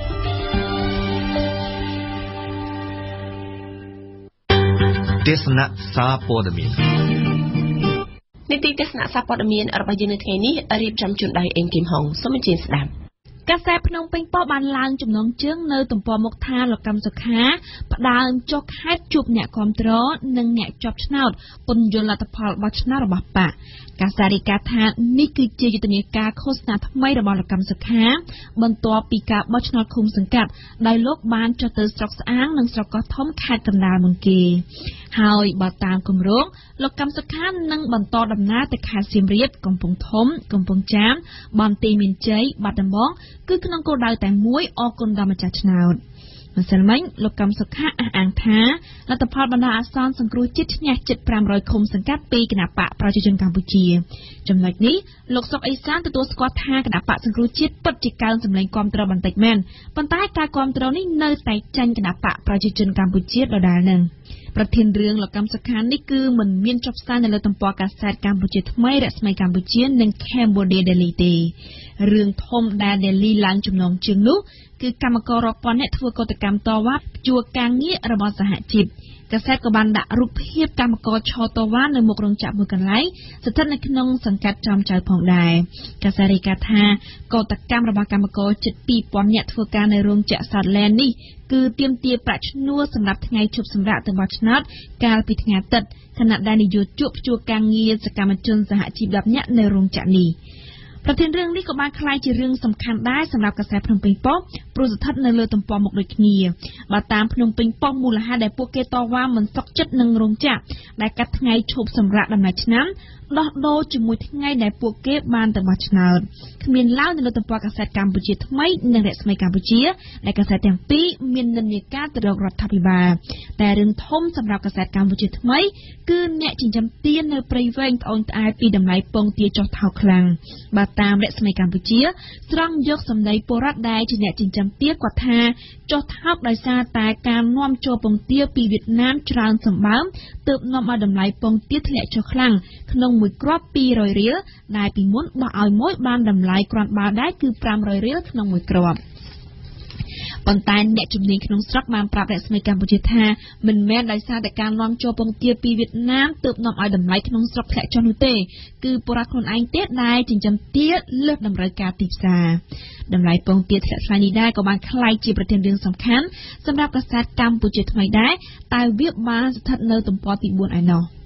ទេសនាសារព័ត៌មាននីតិទេសនាសារព័ត៌មានរបស់យើងនៅថ្ងៃនេះរៀបចំជូនដោយអេងគីមហុងសូមអញ្ជើញស្ដាប់កាសែតភ្នំពេញប៉ុស្តិ៍បានឡើងចំណងជើងនៅទំព័រមុខថាលោកកម្មសុខាផ្ដើមចុះខេត្តជួបអ្នកគាំទ្រនិងអ្នកជាប់ឆ្នោតពន្យល់លទ្ធផលបោះឆ្នោតរបស់បកកាសែតរាយការណ៍ថានេះគឺជាយុទ្ធនាការឃោសនាថ្មីរបស់លោកកម្មសុខាបន្ទាប់ពីការបោះឆ្នោតឃុំសង្កាត់ដោយលោកបានចុះទៅស្រុកស្អាងនិងស្រុកកោះធំខេត្តកណ្ដាលមុនគេហើយបើតាមគម្រោងលោកកម្មសុខានឹងបន្តដំណើរទៅខេត្តសៀមរាបកំពង់ធំកំពង់ចាមបន្ទាយមានជ័យបាត់ដំបងគឺក្នុងគោលដៅតែមួយអរគុណដល់ម្ចាស់ឆ្នោតម្សិលមិញលោកកម្មសុខាអះអាងថាលទ្ធផលបណ្ដោះអាសន្នសង្គ្រោះជាតិឈ្នះជិត500ឃុំសង្កាត់ពីគណបកប្រជាជនកម្ពុជាចំណុចនេះលោកសុកអេសានទទួលស្គាល់ថាគណបកសង្គ្រោះជាតិពិតជាកើនសម្លេងគាំទ្របន្តិចមែនប៉ុន្តែការគាំទ្រនេះនៅតែចាញ់គណបកប្រជាជនកម្ពុជាដដែលនឹងប្រធានរឿងលោកកម្មសុខានេះគឺមិនមានចុះផ្សាយនៅលើទំព័រកាសែតកម្ពុជាថ្មីរស្មីកម្ពុជានិង Cambodia Daily ទេរឿងធំដែល Daily ឡើងចំណងជើងនោះគឺកម្មកររាប់ពាន់នាក់ធ្វើកតកម្មតវ៉ាព្យួរការងាររបស់សហជីពកាសែតក៏បានដាក់រូបភាពកម្មករឈរតវ៉ានៅមុខរោងចក្រមួយកន្លែងស្ថិតនៅក្នុងសង្កាត់ចំចៅផងដែរកាសែតរាយការណ៍ថាកតកម្មរបស់កម្មករជិត 2000 នាក់ធ្វើការនៅរោងចក្រ Southland នេះគឺទាមទារប្រាក់ឈ្នួលសម្រាប់ថ្ងៃឈប់សម្រាកទៅបោះឆ្នោតកាលពីថ្ងៃអាទិត្យខណៈដែលនយោជកព្យួរការងារសកម្មជនសហជីព10នាក់នៅរោងចក្រនេះប្រធានរឿងនេះក៏បានក្លាយជារឿងសំខាន់ដែរសម្រាប់កាសែតភ្នំពេញប៉ុស្តិ៍ព្រោះស្ថិតនៅលើទំព័រមុខដូចគ្នាបើតាមភ្នំពេញប៉ុស្តិ៍មូលហេតុដែលពួកគេតវ៉ាមិនសុខចិត្តនឹងរោងចក្រដែលកាត់ថ្ងៃឈប់សម្រាកដំណាច់ឆ្នាំដោះដូរជាមួយថ្ងៃដែលពួកគេបានទៅបោះឆ្នោតគ្មានឡើយនៅលើទំព័រកាសែតកម្ពុជាថ្មីនិងរស្មីកម្ពុជាដែលកាសែតទាំងពីរមាននិន្នាការទៅរករដ្ឋាភិបាលតែរឿងធំសម្រាប់កាសែតកម្ពុជាថ្មីគឺអ្នកចិញ្ចឹមទានៅព្រៃវែងត្អូញត្អែពីតម្លៃពងទាចុះថោកខ្លាំងបើតាមរស្មីកម្ពុជាស្រង់យកសម្ដីពលរដ្ឋដែលជាអ្នកចិញ្ចឹមទាគាត់ថាចុះថោកដោយសារតែការនាំចូលពងទាពីវៀតណាមច្រើនសម្បើមទើបនាំឲ្យតម្លៃពងទាធ្លាក់ចុះខ្លាំងក្នុងមួយគ្រាប់200រៀលដែលពីមុនបោះឲ្យមួយបានតម្លៃគ្រាន់បើដែរគឺ500រៀលក្នុងមួយគ្រាប់ប៉ុន្តែអ្នកជំនាញក្នុងស្រុកបានប្រាប់រស្មីកម្ពុជាថាមិនមែនដោយសារតែការនាំចូលពងទាពីវៀតណាមទើបនាំឲ្យតម្លៃក្នុងស្រុកធ្លាក់ចុះនោះទេគឺពលរដ្ឋខ្លួនឯងទេដែលចិញ្ចឹមទាលើសតម្រូវការទីផ្សារតម្លៃពងទាធ្លាក់ថ្លៃនេះដែរក៏បានក្លាយជាប្រធានរឿងសំខាន់សម្រាប់កាសែតកម្ពុជាថ្មីដែរតែវាបានស្ថិតនៅទំព័រទី4ឯណោះ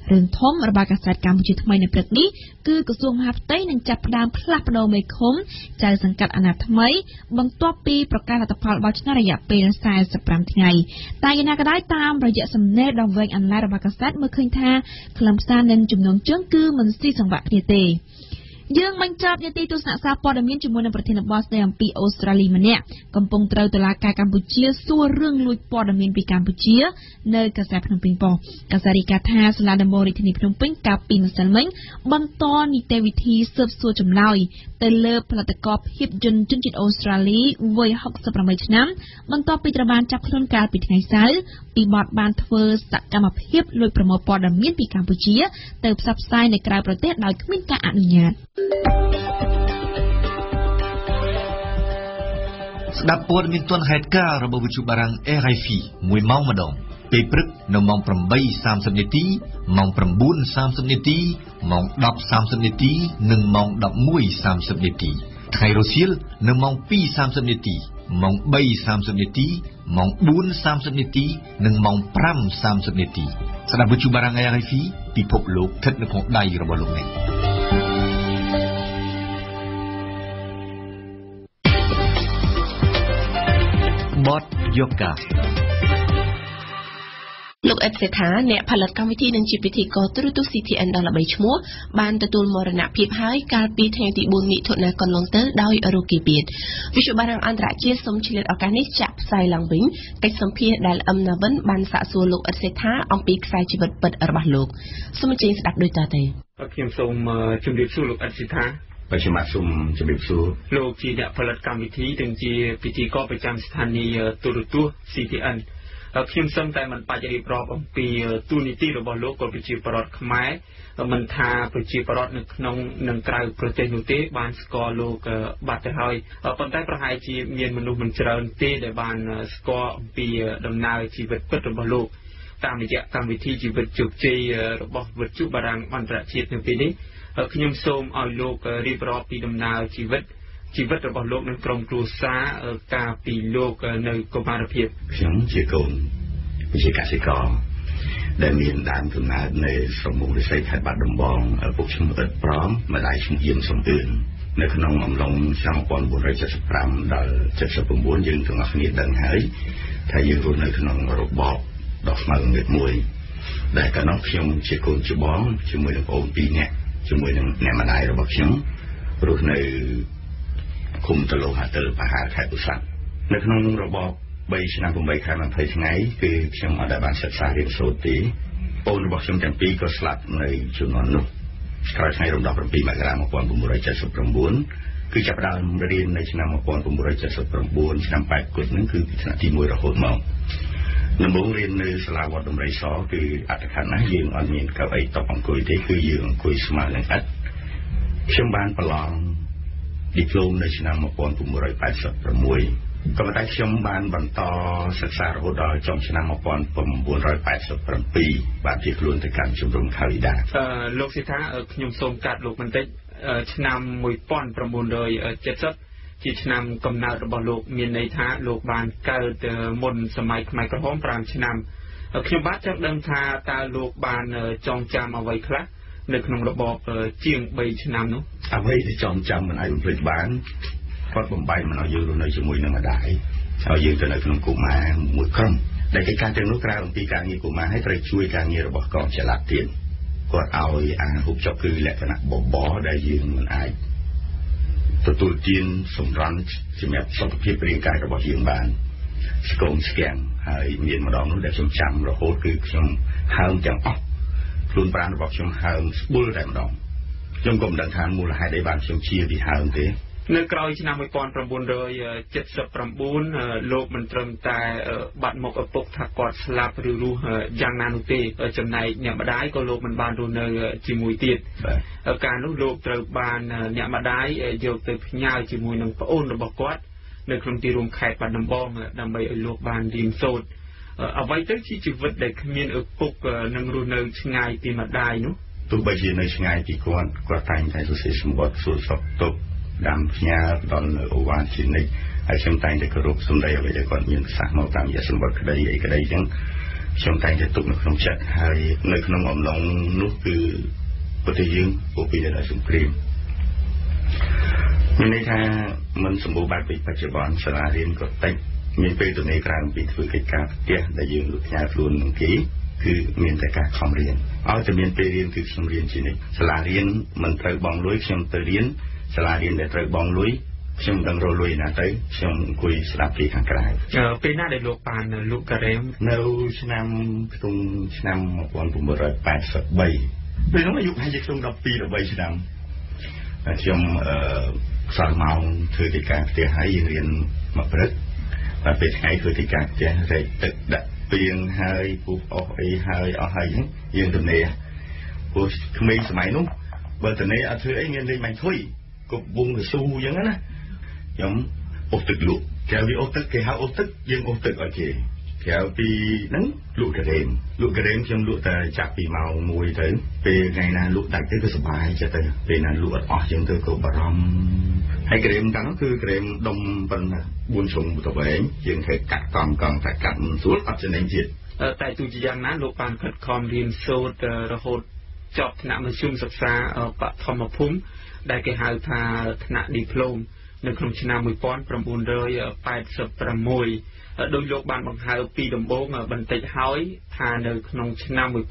រឿងធំរបស់កាសែតកម្ពុជាថ្មីនៅព្រឹកនេះគឺក្រសួងមហាផ្ទៃនឹងចាប់ផ្ដើមផ្លាស់ប្ដូរមេឃុំចៅសង្កាត់អាណត្តិថ្មីបន្ទាប់ពីប្រកាសលទ្ធផលបោះឆ្នោតរយៈពេល45ថ្ងៃតែយ៉ាងណាក៏ដោយតាមរយៈសំណេរដ៏វែងអន្លាយរបស់កាសែតមើលឃើញថាខ្លឹមសារនិងចំណងជើងគឺមិនស៊ីសង្វាក់គ្នាទេយើងបញ្ចប់នាទីទស្សនសារព័ត៌មានជាមួយនឹងប្រធានបទស្ដីអំពីអូស្ត្រាលីម្នាក់កំពុងត្រូវតុលាការកម្ពុជាសួររឿងលួចព័ត៌មានពីកម្ពុជានៅកាសែតភ្នំពេញប៉ុស្តិ៍កាសែតរាយការណ៍ថាសាលាដំបងរាជធានីភ្នំពេញកាលពីម្សិលមិញបន្តនីតិវិធីស៊ើបសួរចម្លើយទៅលើផលិតករភាពយន្តជនជាតិអូស្ត្រាលីវ័យ68ឆ្នាំបន្ទាប់ពីត្រូវបានចាប់ខ្លួនកាលពីថ្ងៃសៅរ៍ពីបទបានធ្វើសកម្មភាពលួចប្រមូលព័ត៌មានពីកម្ពុជាទៅផ្សព្វផ្សាយនៅក្រៅប្រទេសដោយគ្មានការអនុញ្ញាតស្ដាប់ព័ត៌មានទាន់ហេតុការណ៍របស់វិទ្យុបារាំង RFI 1 ម៉ោងម្ដងពេលព្រឹកនៅម៉ោង 8:30 នាទីម៉ោង 9:30 នាទីម៉ោង 10:30 នាទីនិងម៉ោង 11:30 នាទីថ្ងៃរសៀលនៅម៉ោង 2:30 នាទីម៉ោង 3:30 នាទីម៉ោង 4:30 នាទីនិងម៉ោង 5:30 នាទីស្ដាប់វិទ្យុបារាំង RFI ពិភពលោកស្ថិតនៅក្នុងដៃរបស់លោកអ្នកបទយូហ្គាលោកអេតសេថាអ្នកផលិតកម្មវិធីនិងជាពិធីករទូរទស្សន៍ CTN ដ៏ល្បីឈ្មោះបានទទួលមរណភាពហើយកាលពីថ្ងៃទី4មិថុនាកន្លងទៅដោយរោគគាបៀតវិទ្យុបារាំងអន្តរជាតិសូមឆ្លៀតឱកាសនេះចាក់ផ្សាយឡើងវិញកិច្ចសម្ភាសន៍ដែលអឹមណាវិនបានសាកសួរលោកអេតសេថាអំពីខ្សែជីវិតពិតរបស់លោកសូមអញ្ជើញស្ដាប់ដូចតទៅខ្ញុំសូមជម្រាបសួរលោកអេតសេថាខ្ញុំសូមជម្រាបសួរលោកជាអ្នកផលិតកម្មវិធីទាំងជាពិធីករប្រចាំស្ថានីយ៍ទូរទស្សន៍ CTN ខ្ញុំសូមតែមិនបាច់រៀបរាប់អំពីទូនីតិរបស់លោកក៏ប្រជាពលរដ្ឋខ្មែរមិនថាប្រជាពលរដ្ឋនៅក្នុងនិងក្រៅប្រទេសនោះទេបានស្គាល់លោកបាត់ទៅហើយប៉ុន្តែប្រហែលជាមានមនុស្សមិនច្រើនទេដែលបានស្គាល់អំពីដំណើរជីវិតពិតរបស់លោកតាមរយៈកម្មវិធីជីវិតជោគជ័យរបស់វិទ្យុបារាំងអន្តរជាតិនៅពេលនេះខ្ញុំសូមឲ្យលោករៀបរាប់ពីដំណើរជីវិតរបស់លោកនិងក្រុមគ្រួសារកាលពីលោកនៅកុមារភាពខ្ញុំជាកូនជាកសិករដែលមានដើមកំណើតនៅស្រុកមុខរិស័យខេត្តបាត់ដំបងពុកខ្ញុំអ៊ិតប្រមម្ដាយខ្ញុំយៀមសំអឿននៅក្នុងអំឡុងឆ្នាំ1975ដល់79យើងទាំងអស់គ្នាដឹងហើយថាយើងរស់នៅក្នុងរបបដ៏ស្មើងងឹតមួយដែលកាលនោះខ្ញុំជាកូនច្បងជាមួយនឹងប្អូន2នាក់ជាមួយនឹងអ្នកម្ដាយរបស់ខ្ញុំរស់នៅឃុំតឡូហាទិលបហាខេត្តពោធិ៍សាត់នៅក្នុងរបប3ឆ្នាំ8ខែ20ថ្ងៃគឺខ្ញុំអត់បានសិក្សារៀនសូត្រទេអូនរបស់ខ្ញុំទាំងពីរក៏ស្លាប់នៅជំនាន់នោះក្រោយថ្ងៃរំដោះ7មករា1979គឺចាប់ផ្ដើមរៀននៅឆ្នាំ1979ឆ្នាំ8គុតហ្នឹងគឺពីថ្នាក់ទី1រហូតមកដំបូងរៀននៅសាលាវត្តដំរីសគឺអត្តខណ្ឌណាស់យើងអត់មានកៅអីតុអង្គុយទេគឺយើងអង្គុយស្មើនឹងឥដ្ឋខ្ញុំបានប្រឡងឌីប្លូមនៅឆ្នាំ1986ក៏ប៉ុន្តែខ្ញុំបានបន្តសិក្សារហូតដល់ចុងឆ្នាំ1987បានជាខ្លួនទៅកាន់ជំរំខាវីដាលោកសិដ្ឋាខ្ញុំសូមកាត់លោកបន្តិចឆ្នាំ1970ជាឆ្នាំកំណើតរបស់លោកមានន័យថាលោកបានកើតមុនសម័យខ្មែរក្រហម5ឆ្នាំខ្ញុំបាទចង់ដឹងថាតើលោកបានចងចាំអ្វីខ្លះនៅក្នុងរបបជាង3ឆ្នាំនោះអ្វីដែលចងចាំមិនអាចបំភ្លេចបានគាត់បំបីមិនឲ្យយើងរស់នៅជាមួយនឹងម្ដាយហើយយើងទៅនៅក្នុងកុមារមួយក្រុមដែលកិច្ចការទាំងនោះក្រៅអំពីការងារកុមារហើយត្រូវជួយការងាររបស់កងចល័តទៀតគាត់ឲ្យអាហូបចុកគឺលក្ខណៈបបរដែលយើងមិនអាចទទួលទានសម្រន់សម្រាប់សុខភាពរាងកាយរបស់យើងបានស្គមស្គាំងហើយមានម្ដងនោះដែលខ្ញុំចាំរហូតគឺខ្ញុំហើមទាំងអស់ខ្លួនប្រាណរបស់ខ្ញុំហើមស្បុលតែម្ដងខ្ញុំក៏មិនដឹងថាមូលហេតុអីបានខ្ញុំជាពីហើមទេនៅក្រោយឆ្នាំ1979លោកមិនត្រឹមតែបាត់មុខឪពុកថាគាត់ស្លាប់ឬរស់យ៉ាងណានោះទេចំណែកអ្នកម្ដាយក៏លោកមិនបានរស់នៅជាមួយទៀតកាលនោះលោកត្រូវបានអ្នកម្ដាយយកទៅផ្ញើជាមួយនឹងប្អូនរបស់គាត់នៅក្នុងទីរួមខេត្តបាត់ដំបងដើម្បីឲ្យលោកបានរៀនសូត្រអ្វីទៅជាជីវិតដែលគ្មានឪពុកនឹងរស់នៅឆ្ងាយពីម្ដាយនោះទោះបីជានៅឆ្ងាយពីគាត់តែងតែសរសេរសម្បត្តិសួរសុខទុក្ខដាំផ្ញើដល់នៅអូវ៉ាជានិច្ចហើយខ្ញុំតែងតែគោរពសម្ដីអ្វីដែលគាត់មានប្រសាសន៍មកតាមរយៈសម្បត្តិក្តីអីក្តីចឹងខ្ញុំតែងតែទុកនៅក្នុងចិត្តហើយនៅក្នុងអំឡុងនោះគឺប្រទេសយើងពោពេញដោយសង្គ្រាមមានន័យថាមិនសម្បូរបែបពេកបច្ចុប្បន្នសាលារៀនក៏តិចមានពេលទំនេរក្រៅពីធ្វើកិច្ចការផ្ទះដែលយើងលក់ផ្ញើខ្លួននឹងគេគឺមានតែការខំរៀនឲ្យតែមានពេលរៀនគឺខ្ញុំរៀនជានិច្ចសាលារៀនមិនត្រូវបង់លុយខ្ញុំទៅរៀនសាលារៀនដែលត្រូវបង់លុយខ្ញុំមិនដឹងរកលុយណាទៅខ្ញុំអង្គុយស្ដាប់ពីខាងក្រៅពេលណាដែលលោកបានលក់ការ៉េមនៅឆ្នាំ1983ពេលនោះអាយុប្រហែលជាក្នុង12 13ឆ្នាំខ្ញុំខ្សោយម៉ោងធ្វើកិច្ចការផ្ទះហើយយើងរៀនមកព្រឹកតែពេលថ្ងៃធ្វើកិច្ចការផ្ទះរែកទឹកដាក់ពីងហើយពុះអស់អីហើយអស់ហើយយើងទំនេរព្រោះក្មេងសម័យនោះបើទំនេរអត់ធ្វើអីមានលេងបាញ់ធុយគប់វងកស៊ូអញ្ចឹងណាខ្ញុំអូសទឹកលក់ក្រៅពីអូសទឹកគេហៅអូសទឹកយើងអូសទឹកឲ្យគេក្រៅពីហ្នឹងលក់ការ៉េមខ្ញុំលក់តែចាប់ពីម៉ោង 1ទៅពេលថ្ងៃណាលក់ដាច់ទៅក៏សុបាយចិត្តទៅពេលណាលក់អត់អស់ចឹងទៅក៏បារម្ភហើយការ៉េមកាលនោះគឺការ៉េមដុំប៉ុណ្ណា4ជ្រុងទៅវិញយើងត្រូវកាត់កង់តែកាត់មិនស្រួលអត់ចំណេញទៀតតែទោះជាយ៉ាងណាលោកបានខិតខំរៀនសូត្ររហូតចប់ថ្នាក់មធ្យមសិក្សាបឋមភូមិដែលគេហៅថាថ្នាក់ឌីប្លូមនៅក្នុងឆ្នាំ1986ដោយលោកបានបង្ហើបពីដំបូងបន្តិចហើយថានៅក្នុងឆ្នាំ1987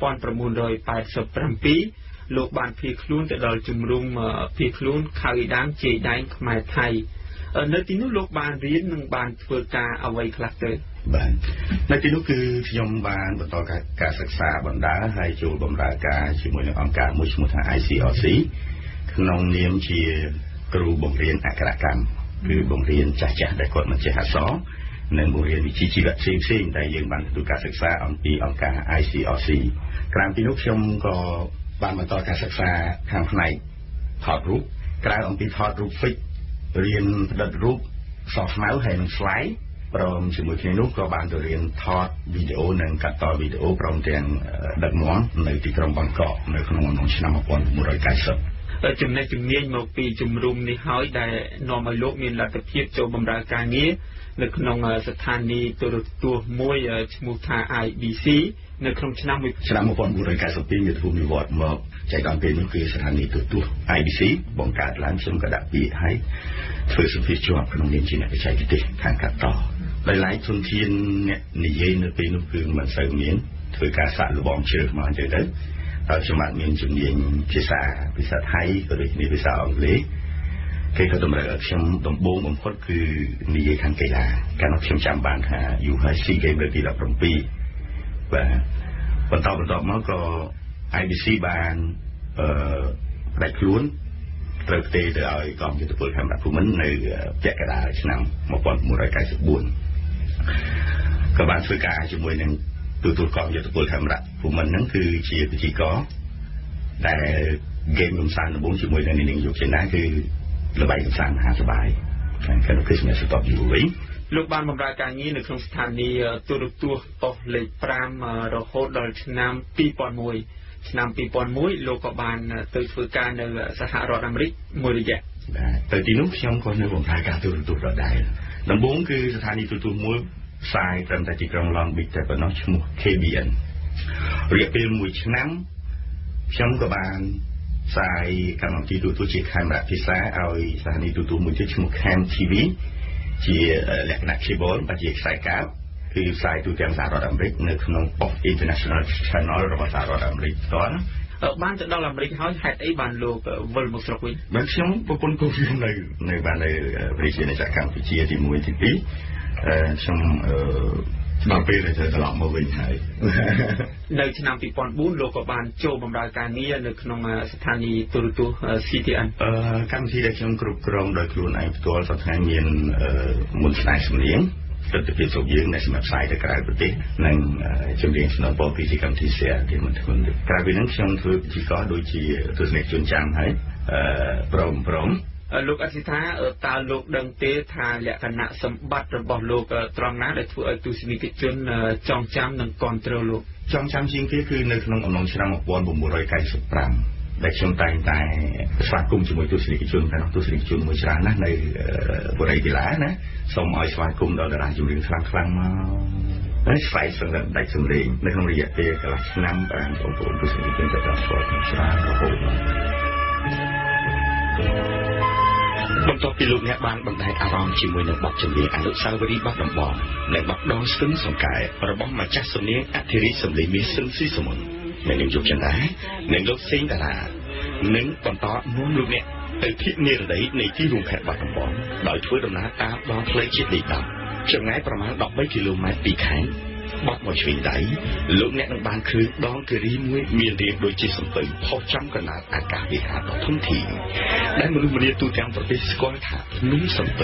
លោកបានភៀសខ្លួនទៅដល់ជំរំភៀសខ្លួនខៅដានជ័យដែនខ្មែរថៃនៅទីនោះលោកបានរៀននិងបានធ្វើការអ្វីខ្លះទៅបាទនៅទីនោះគឺខ្ញុំបានបន្តការសិក្សាបណ្ដាហើយចូលបម្រើការជាមួយនឹងអង្គការមួយឈ្មោះថា ICRC ក្នុងនាមជាគ្រូបង្រៀនអក្សរកម្មគឺបង្រៀនចាស់ៗដែលគាត់មិនចេះអក្សរនិងបង្រៀនវិជ្ជាជីវៈផ្សេងៗដែលយើងបានទទួលការសិក្សាអំពីអង្គការ ICRC ក្រៅពីនោះខ្ញុំក៏បានបន្តការសិក្សាខាងផ្នែកថតរូបក្រៅអំពីថតរូប fix រៀនផ្ដិតរូបសស្មៅហើយនិង slide ព្រមជាមួយគ្នានោះក៏បានទៅរៀនថតវីដេអូនិងកាត់តវីដេអូព្រមទាំងដឹកនាំនៅទីក្រុងបាងកកនៅក្នុងឆ្នាំ1990 ចំណេះជំនាញមកពីជំរុំនេះហើយដែលនាំឲ្យលោកមានលទ្ធភាពចូលបម្រើការងារនៅក្នុងស្ថានីយទូរទស្សន៍មួយឈ្មោះថា IBC នៅក្នុងឆ្នាំ1992 មានភូមិវត្តមកចែកដល់ពេលនោះគឺស្ថានីយទូរទស្សន៍ IBC បង្កើតឡើងខ្ញុំក៏ដាក់ពាក្យឲ្យធ្វើសម្ភារជាប់ក្នុងនាមជាអ្នកបច្ចេកទេសខាងកាត់តដោយឡែកធនធានអ្នកនិយាយនៅពេលនោះគឺមិនសូវមានធ្វើការសាក់លបងជ្រើសមកអញ្ចឹងទៅហើយខ្ញុំបានមានជំនាញភាសាថៃក៏ដូចជាភាសាអង់គ្លេសគេក៏តម្រូវឲ្យខ្ញុំដំបូងបំផុតគឺនិយាយខាងកីឡាកាលនោះខ្ញុំចាំបានថា UHC Game លើកទី17បាទបន្តមកក៏ IBC បានផ្ដាច់ខ្លួនត្រូវផ្ទេរទៅឲ្យកងយុទ្ធពលខេមរៈភូមិន្ទនៅពាក់កណ្ដាលឆ្នាំ1994ក៏បានធ្វើការជាមួយនឹងទូតកងយុទ្ធពលខេមរៈភូមិន្ទហ្នឹងគឺជាពិធីករដែល game កំសាន្តដំបូងជាមួយនឹងនាងយុគចេណាគឺល្បែងកំសាន្តមហាសប្បាយខាងនោះគឺសម្រាប់ស្ទប់យូរវិញលោកបានបម្រើការងារនៅក្នុងស្ថានីយទូរទស្សន៍ប៉ុស្តិ៍លេខ5រហូតដល់ឆ្នាំ2001ឆ្នាំ2001លោកក៏បានទៅធ្វើការនៅសហរដ្ឋអាមេរិកមួយរយៈទៅទីនោះខ្ញុំក៏នៅបម្រើការទូរទស្សន៍ដដែលដំបូងគឺស្ថានីយទូរទស្សន៍មួយផ្សាយត្រឹមតែទីក្រុង Long Beach តែប៉ុណ្ណោះឈ្មោះ KBN រយៈពេល1ឆ្នាំខ្ញុំក៏បានផ្សាយកម្មវិធីទូរទស្សន៍ជាខេមរៈភាសាឲ្យស្ថានីយទូរទស្សន៍មួយទៀតឈ្មោះ Cam TV ជាលក្ខណៈ cable បើជាខ្សែកាបគឺផ្សាយទូទាំងសហរដ្ឋអាមេរិកនៅក្នុង Pop International Channel របស់សហរដ្ឋអាមេរិកផ្ទាល់បានទៅដល់អាមេរិកហើយហេតុអីបានលោកវិលមកស្រុកវិញបាទខ្ញុំប្រពន្ធគូខ្ញុំនៅបាននៅប្រជាជនកម្ពុជាទី1ទី2ខ្ញុំដល់ពេលដែលត្រឡប់មកវិញហើយនៅឆ្នាំ2004លោកក៏បានចូលបម្រើការងារនៅក្នុងស្ថានីយទូរទស្សន៍ CTN កម្មវិធីដែលខ្ញុំគ្រប់គ្រងដោយខ្លួនឯងផ្ទាល់សប្តាហ៍មានមុនស្នេហ៍សំលៀងទស្សនវិជ្ជាសុខយើងដែលសម្រាប់ផ្សាយទៅក្រៅប្រទេសនិងជំនាញស្នូបពីកម្មវិធី share ទីមិនធ្ងន់ក្រៅពីនេះខ្ញុំធ្វើពិធីករដូចជាទស្សនិកជនចាំហើយព្រមលោកអធិថាតើលោកដឹងទេថាលក្ខណៈសម្បត្តិរបស់លោកត្រង់ណាដែលធ្វើឲ្យទស្សនិកជនចងចាំនិងគាំទ្រលោកចងចាំជាងគេគឺនៅក្នុងអំឡុងឆ្នាំ1995ដែលខ្ញុំតែងតែស្វាគមន៍ជាមួយទស្សនិកជនទាំងទស្សនិកជនមួយច្រើនណាស់នៅបរិយាកីឡាណាសូមឲ្យស្វាគមន៍ដល់តារាចម្រៀងខ្លាំងៗមកហើយស្វែងសង្កត់ដាច់សម្លេងនៅក្នុងរយៈពេលកន្លះឆ្នាំបានបងប្អូនទស្សនិកជនចាប់ស្គាល់ច្រើនរហូតបន្ទាប់ពីលោកអ្នកបានបណ្ដែតអារម្មណ៍ជាមួយនឹងបទចម្រៀងអនុស្សាវរីយ៍បាត់ដំបងនិងបទដងស្ទឹងសង្កែរបស់ម្ចាស់សំនៀងអធិរាជសម្លេងមាសស៊ឹងស៊ីសមុននិងនាងយុគចន្ទានិងលោកសេងតារានិងបន្តនាំលោកអ្នកទៅភាគនិរដីនៃទីរួមខេត្តបាត់ដំបងដោយធ្វើដំណើរតាមដងផ្លូវជាតិលេខ10ចម្ងាយប្រមាណ13គីឡូម៉ែត្រពីខេត្តបាត់មកឆ្វេងដៃលោកអ្នកនឹងបានឃើញដងគិរីមួយមានរាងដូចជាសំពៅផុសចំកណ្ដាលអាកាសវិហារដ៏ធំធេងដែលមនុស្សម្នាទូទាំងប្រទេសស្គាល់ថាភ្នំសំពៅ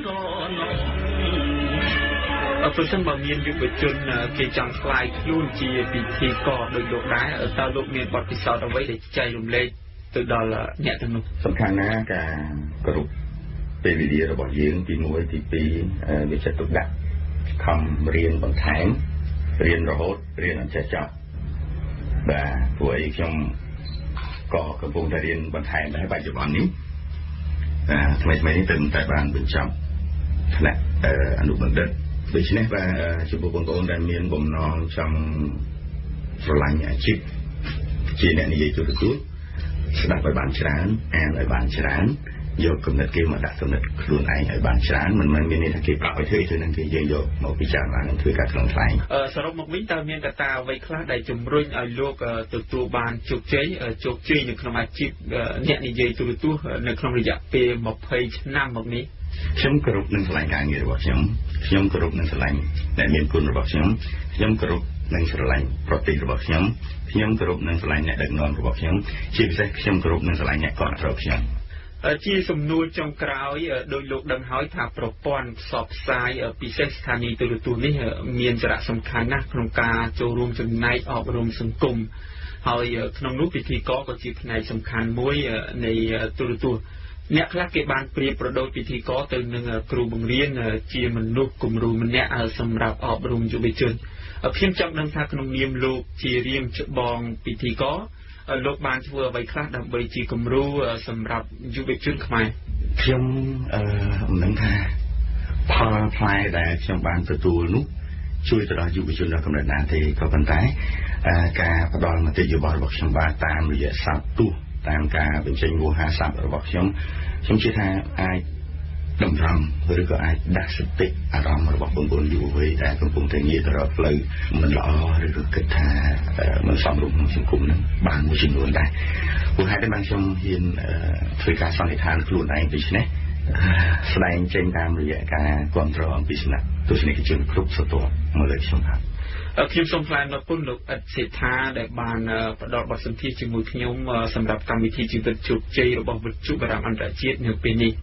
ប្រសិនបើមានយុវជនគេចង់ខ្លាយខ្លួនជាពិធីករដោយលោកដែរតើលោកមានបទពិសោធន៍អ្វីដែលចែករំលែកទៅដល់អ្នកទាំងនោះសំខាន់ណាស់ការគោរពពេលវេលារបស់យើងទី1ទី2វាចិត្តទុកដាក់ខំរៀនបន្ថែមរៀនរហូតរៀនអត់ចេះចប់បាទព្រោះអីខ្ញុំក៏កំពុងតែរៀនបន្ថែមដែរបច្ចុប្បន្ននេះថ្មីនេះទើបតែបានបញ្ចប់ថ្នាក់អនុបណ្ឌិតដូច្នេះបាទចំពោះបងប្អូនដែលមានបំណងចង់ស្រឡាញ់អាជីពជាអ្នកនិយាយទូរទស្សន៍ស្ដាប់ឲ្យបានច្រើនអានឲ្យបានច្រើនយកគំនិតគេមកដាក់គំនិតខ្លួនឯងឲ្យបានច្រើនមិនមែនមានន័យថាគេប្រាប់ឲ្យធ្វើនឹងគេយើងយកមកពិចារណានិងធ្វើការខ្លងខ្លាំងសរុបមកវិញតើមានកត្តាអ្វីខ្លះដែលជំរុញឲ្យលោកទទួលបានជោគជ័យនៅក្នុងអាជីពអ្នកនិយាយទូរទស្សន៍នៅក្នុងរយៈពេល20ឆ្នាំមកនេះខ្ញុំគោរពនឹងស្រឡាញ់ការងាររបស់ខ្ញុំគោរពនឹងស្រឡាញ់អ្នកមានគុណរបស់ខ្ញុំគោរពនឹងស្រឡាញ់ប្រតិរបស់ខ្ញុំគោរពនឹងស្រឡាញ់អ្នកដឹកនាំរបស់ខ្ញុំជាពិសេសខ្ញុំគោរពនឹងស្រឡាញ់អ្នកគ្រប់គ្រងខ្ញុំជាសំណួរចុងក្រោយដោយលោកដឹងហើយថាប្រព័ន្ធផ្សព្វផ្សាយពិសេសស្ថានីយទូរទស្សន៍នេះមានសារៈសំខាន់ណាស់ក្នុងការចូលរួមចំណែកអប់រំសង្គមហើយក្នុងនោះពិធីករក៏ជាផ្នែកសំខាន់មួយនៃទូរទស្សន៍អ្នកខ្លះគេបានប្រៀបប្រដូចពិធីករទៅនឹងគ្រូបង្រៀនជាមនុស្សគំរូម្នាក់សម្រាប់អប់រំយុវជនខ្ញុំចង់ដឹងថាក្នុងនាមលោកជារៀមច្បងពិធីករលោកបានធ្វើអ្វីខ្លះដើម្បីជាគំរូសម្រាប់យុវជនខ្មែរខ្ញុំមិនដឹងថាផលផ្លែដែលខ្ញុំបានទទួលនោះជួយទៅដល់យុវជនដល់កម្រិតណាទេក៏ប៉ុន្តែការផ្ដល់មតិយោបល់របស់ខ្ញុំបានតាមរយៈស័ព្ទទស្សន៍តាមការបញ្ចេញវោហារស័ព្ទរបស់ខ្ញុំជឿថាអាចតម្រង់ឬក៏អាចដាស់សតិអារម្មណ៍របស់បងប្អូនយុវវ័យដែលកំពុងតែងាកទៅរកផ្លូវមិនល្អឬក៏គិតថាមិនសមរម្យក្នុងសង្គមនឹងបានមួយចំនួនដែរព្រោះហេតុតែបានខ្ញុំហ៊ានធ្វើការសន្និដ្ឋានខ្លួនឯងដូច្នេះស្ដែងចេញតាមរយៈការគ្រប់គ្រងអំពីសំណាក់ទស្សនិកជនគ្រប់ស្រទាប់មកលើខ្ញុំបាទខ្ញុំសូមថ្លែងអរគុណលោកអ៊ិតសេដ្ឋាដែលបានផ្ដល់បទសម្ភាសន៍ជាមួយខ្ញុំសម្រាប់កម្មវិធីជីវិតជោគជ័យរបស់វិទ្យុបារាំងអន្តរជាតិនៅពេលនេះ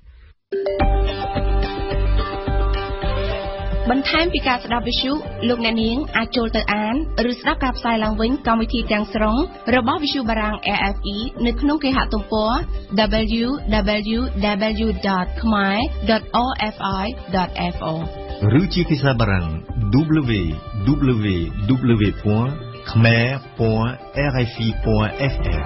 បន្ថែមពីការស្ដាប់វិទ្យុលោកអ្នកនាងអាចចូលទៅអានឬស្ដាប់ការផ្សាយឡើងវិញកម្មវិធីទាំងស្រុងរបស់វិទ្យុបារាំង RFI នៅក្នុងគេហទំព័រ www.khmer.rfi.fr ឬជាភាសាបារាំង www.khmer.rfi.fr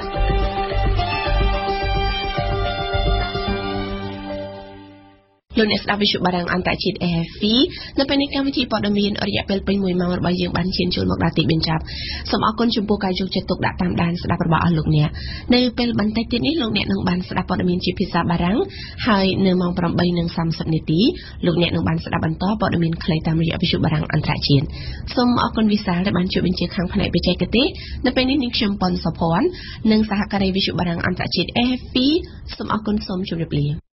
លោកអ្នកស្ដាប់វិទ្យុបារាំងអន្តរជាតិ RFI នៅពេលនេះកម្មវិធីព័ត៌មានរយៈពេលពេញ1ម៉ោងរបស់យើងបានឈានចូលមកដល់ទីបញ្ចប់សូមអរគុណចំពោះការយកចិត្តទុកដាក់តាមដានស្ដាប់របស់អស់លោកអ្នកនៅពេលបន្តិចទៀតនេះលោកអ្នកនឹងបានស្ដាប់ព័ត៌មានជាភាសាបារាំងហើយនៅម៉ោង 8:30 នាទីលោកអ្នកនឹងបានស្ដាប់បន្តព័ត៌មានខ្លីតាមរយៈវិទ្យុបារាំងអន្តរជាតិសូមអរគុណវិសាលដែលបានជួយបញ្ជាខាងផ្នែកបច្ចេកទេសនៅពេលនេះនាងខ្ញុំប៉ុនសុភ័ណ្ឌនិងសហការីវិទ្យុបារាំងអន្តរជាតិ RFI សូមអរគុណសូមជម្រាបលា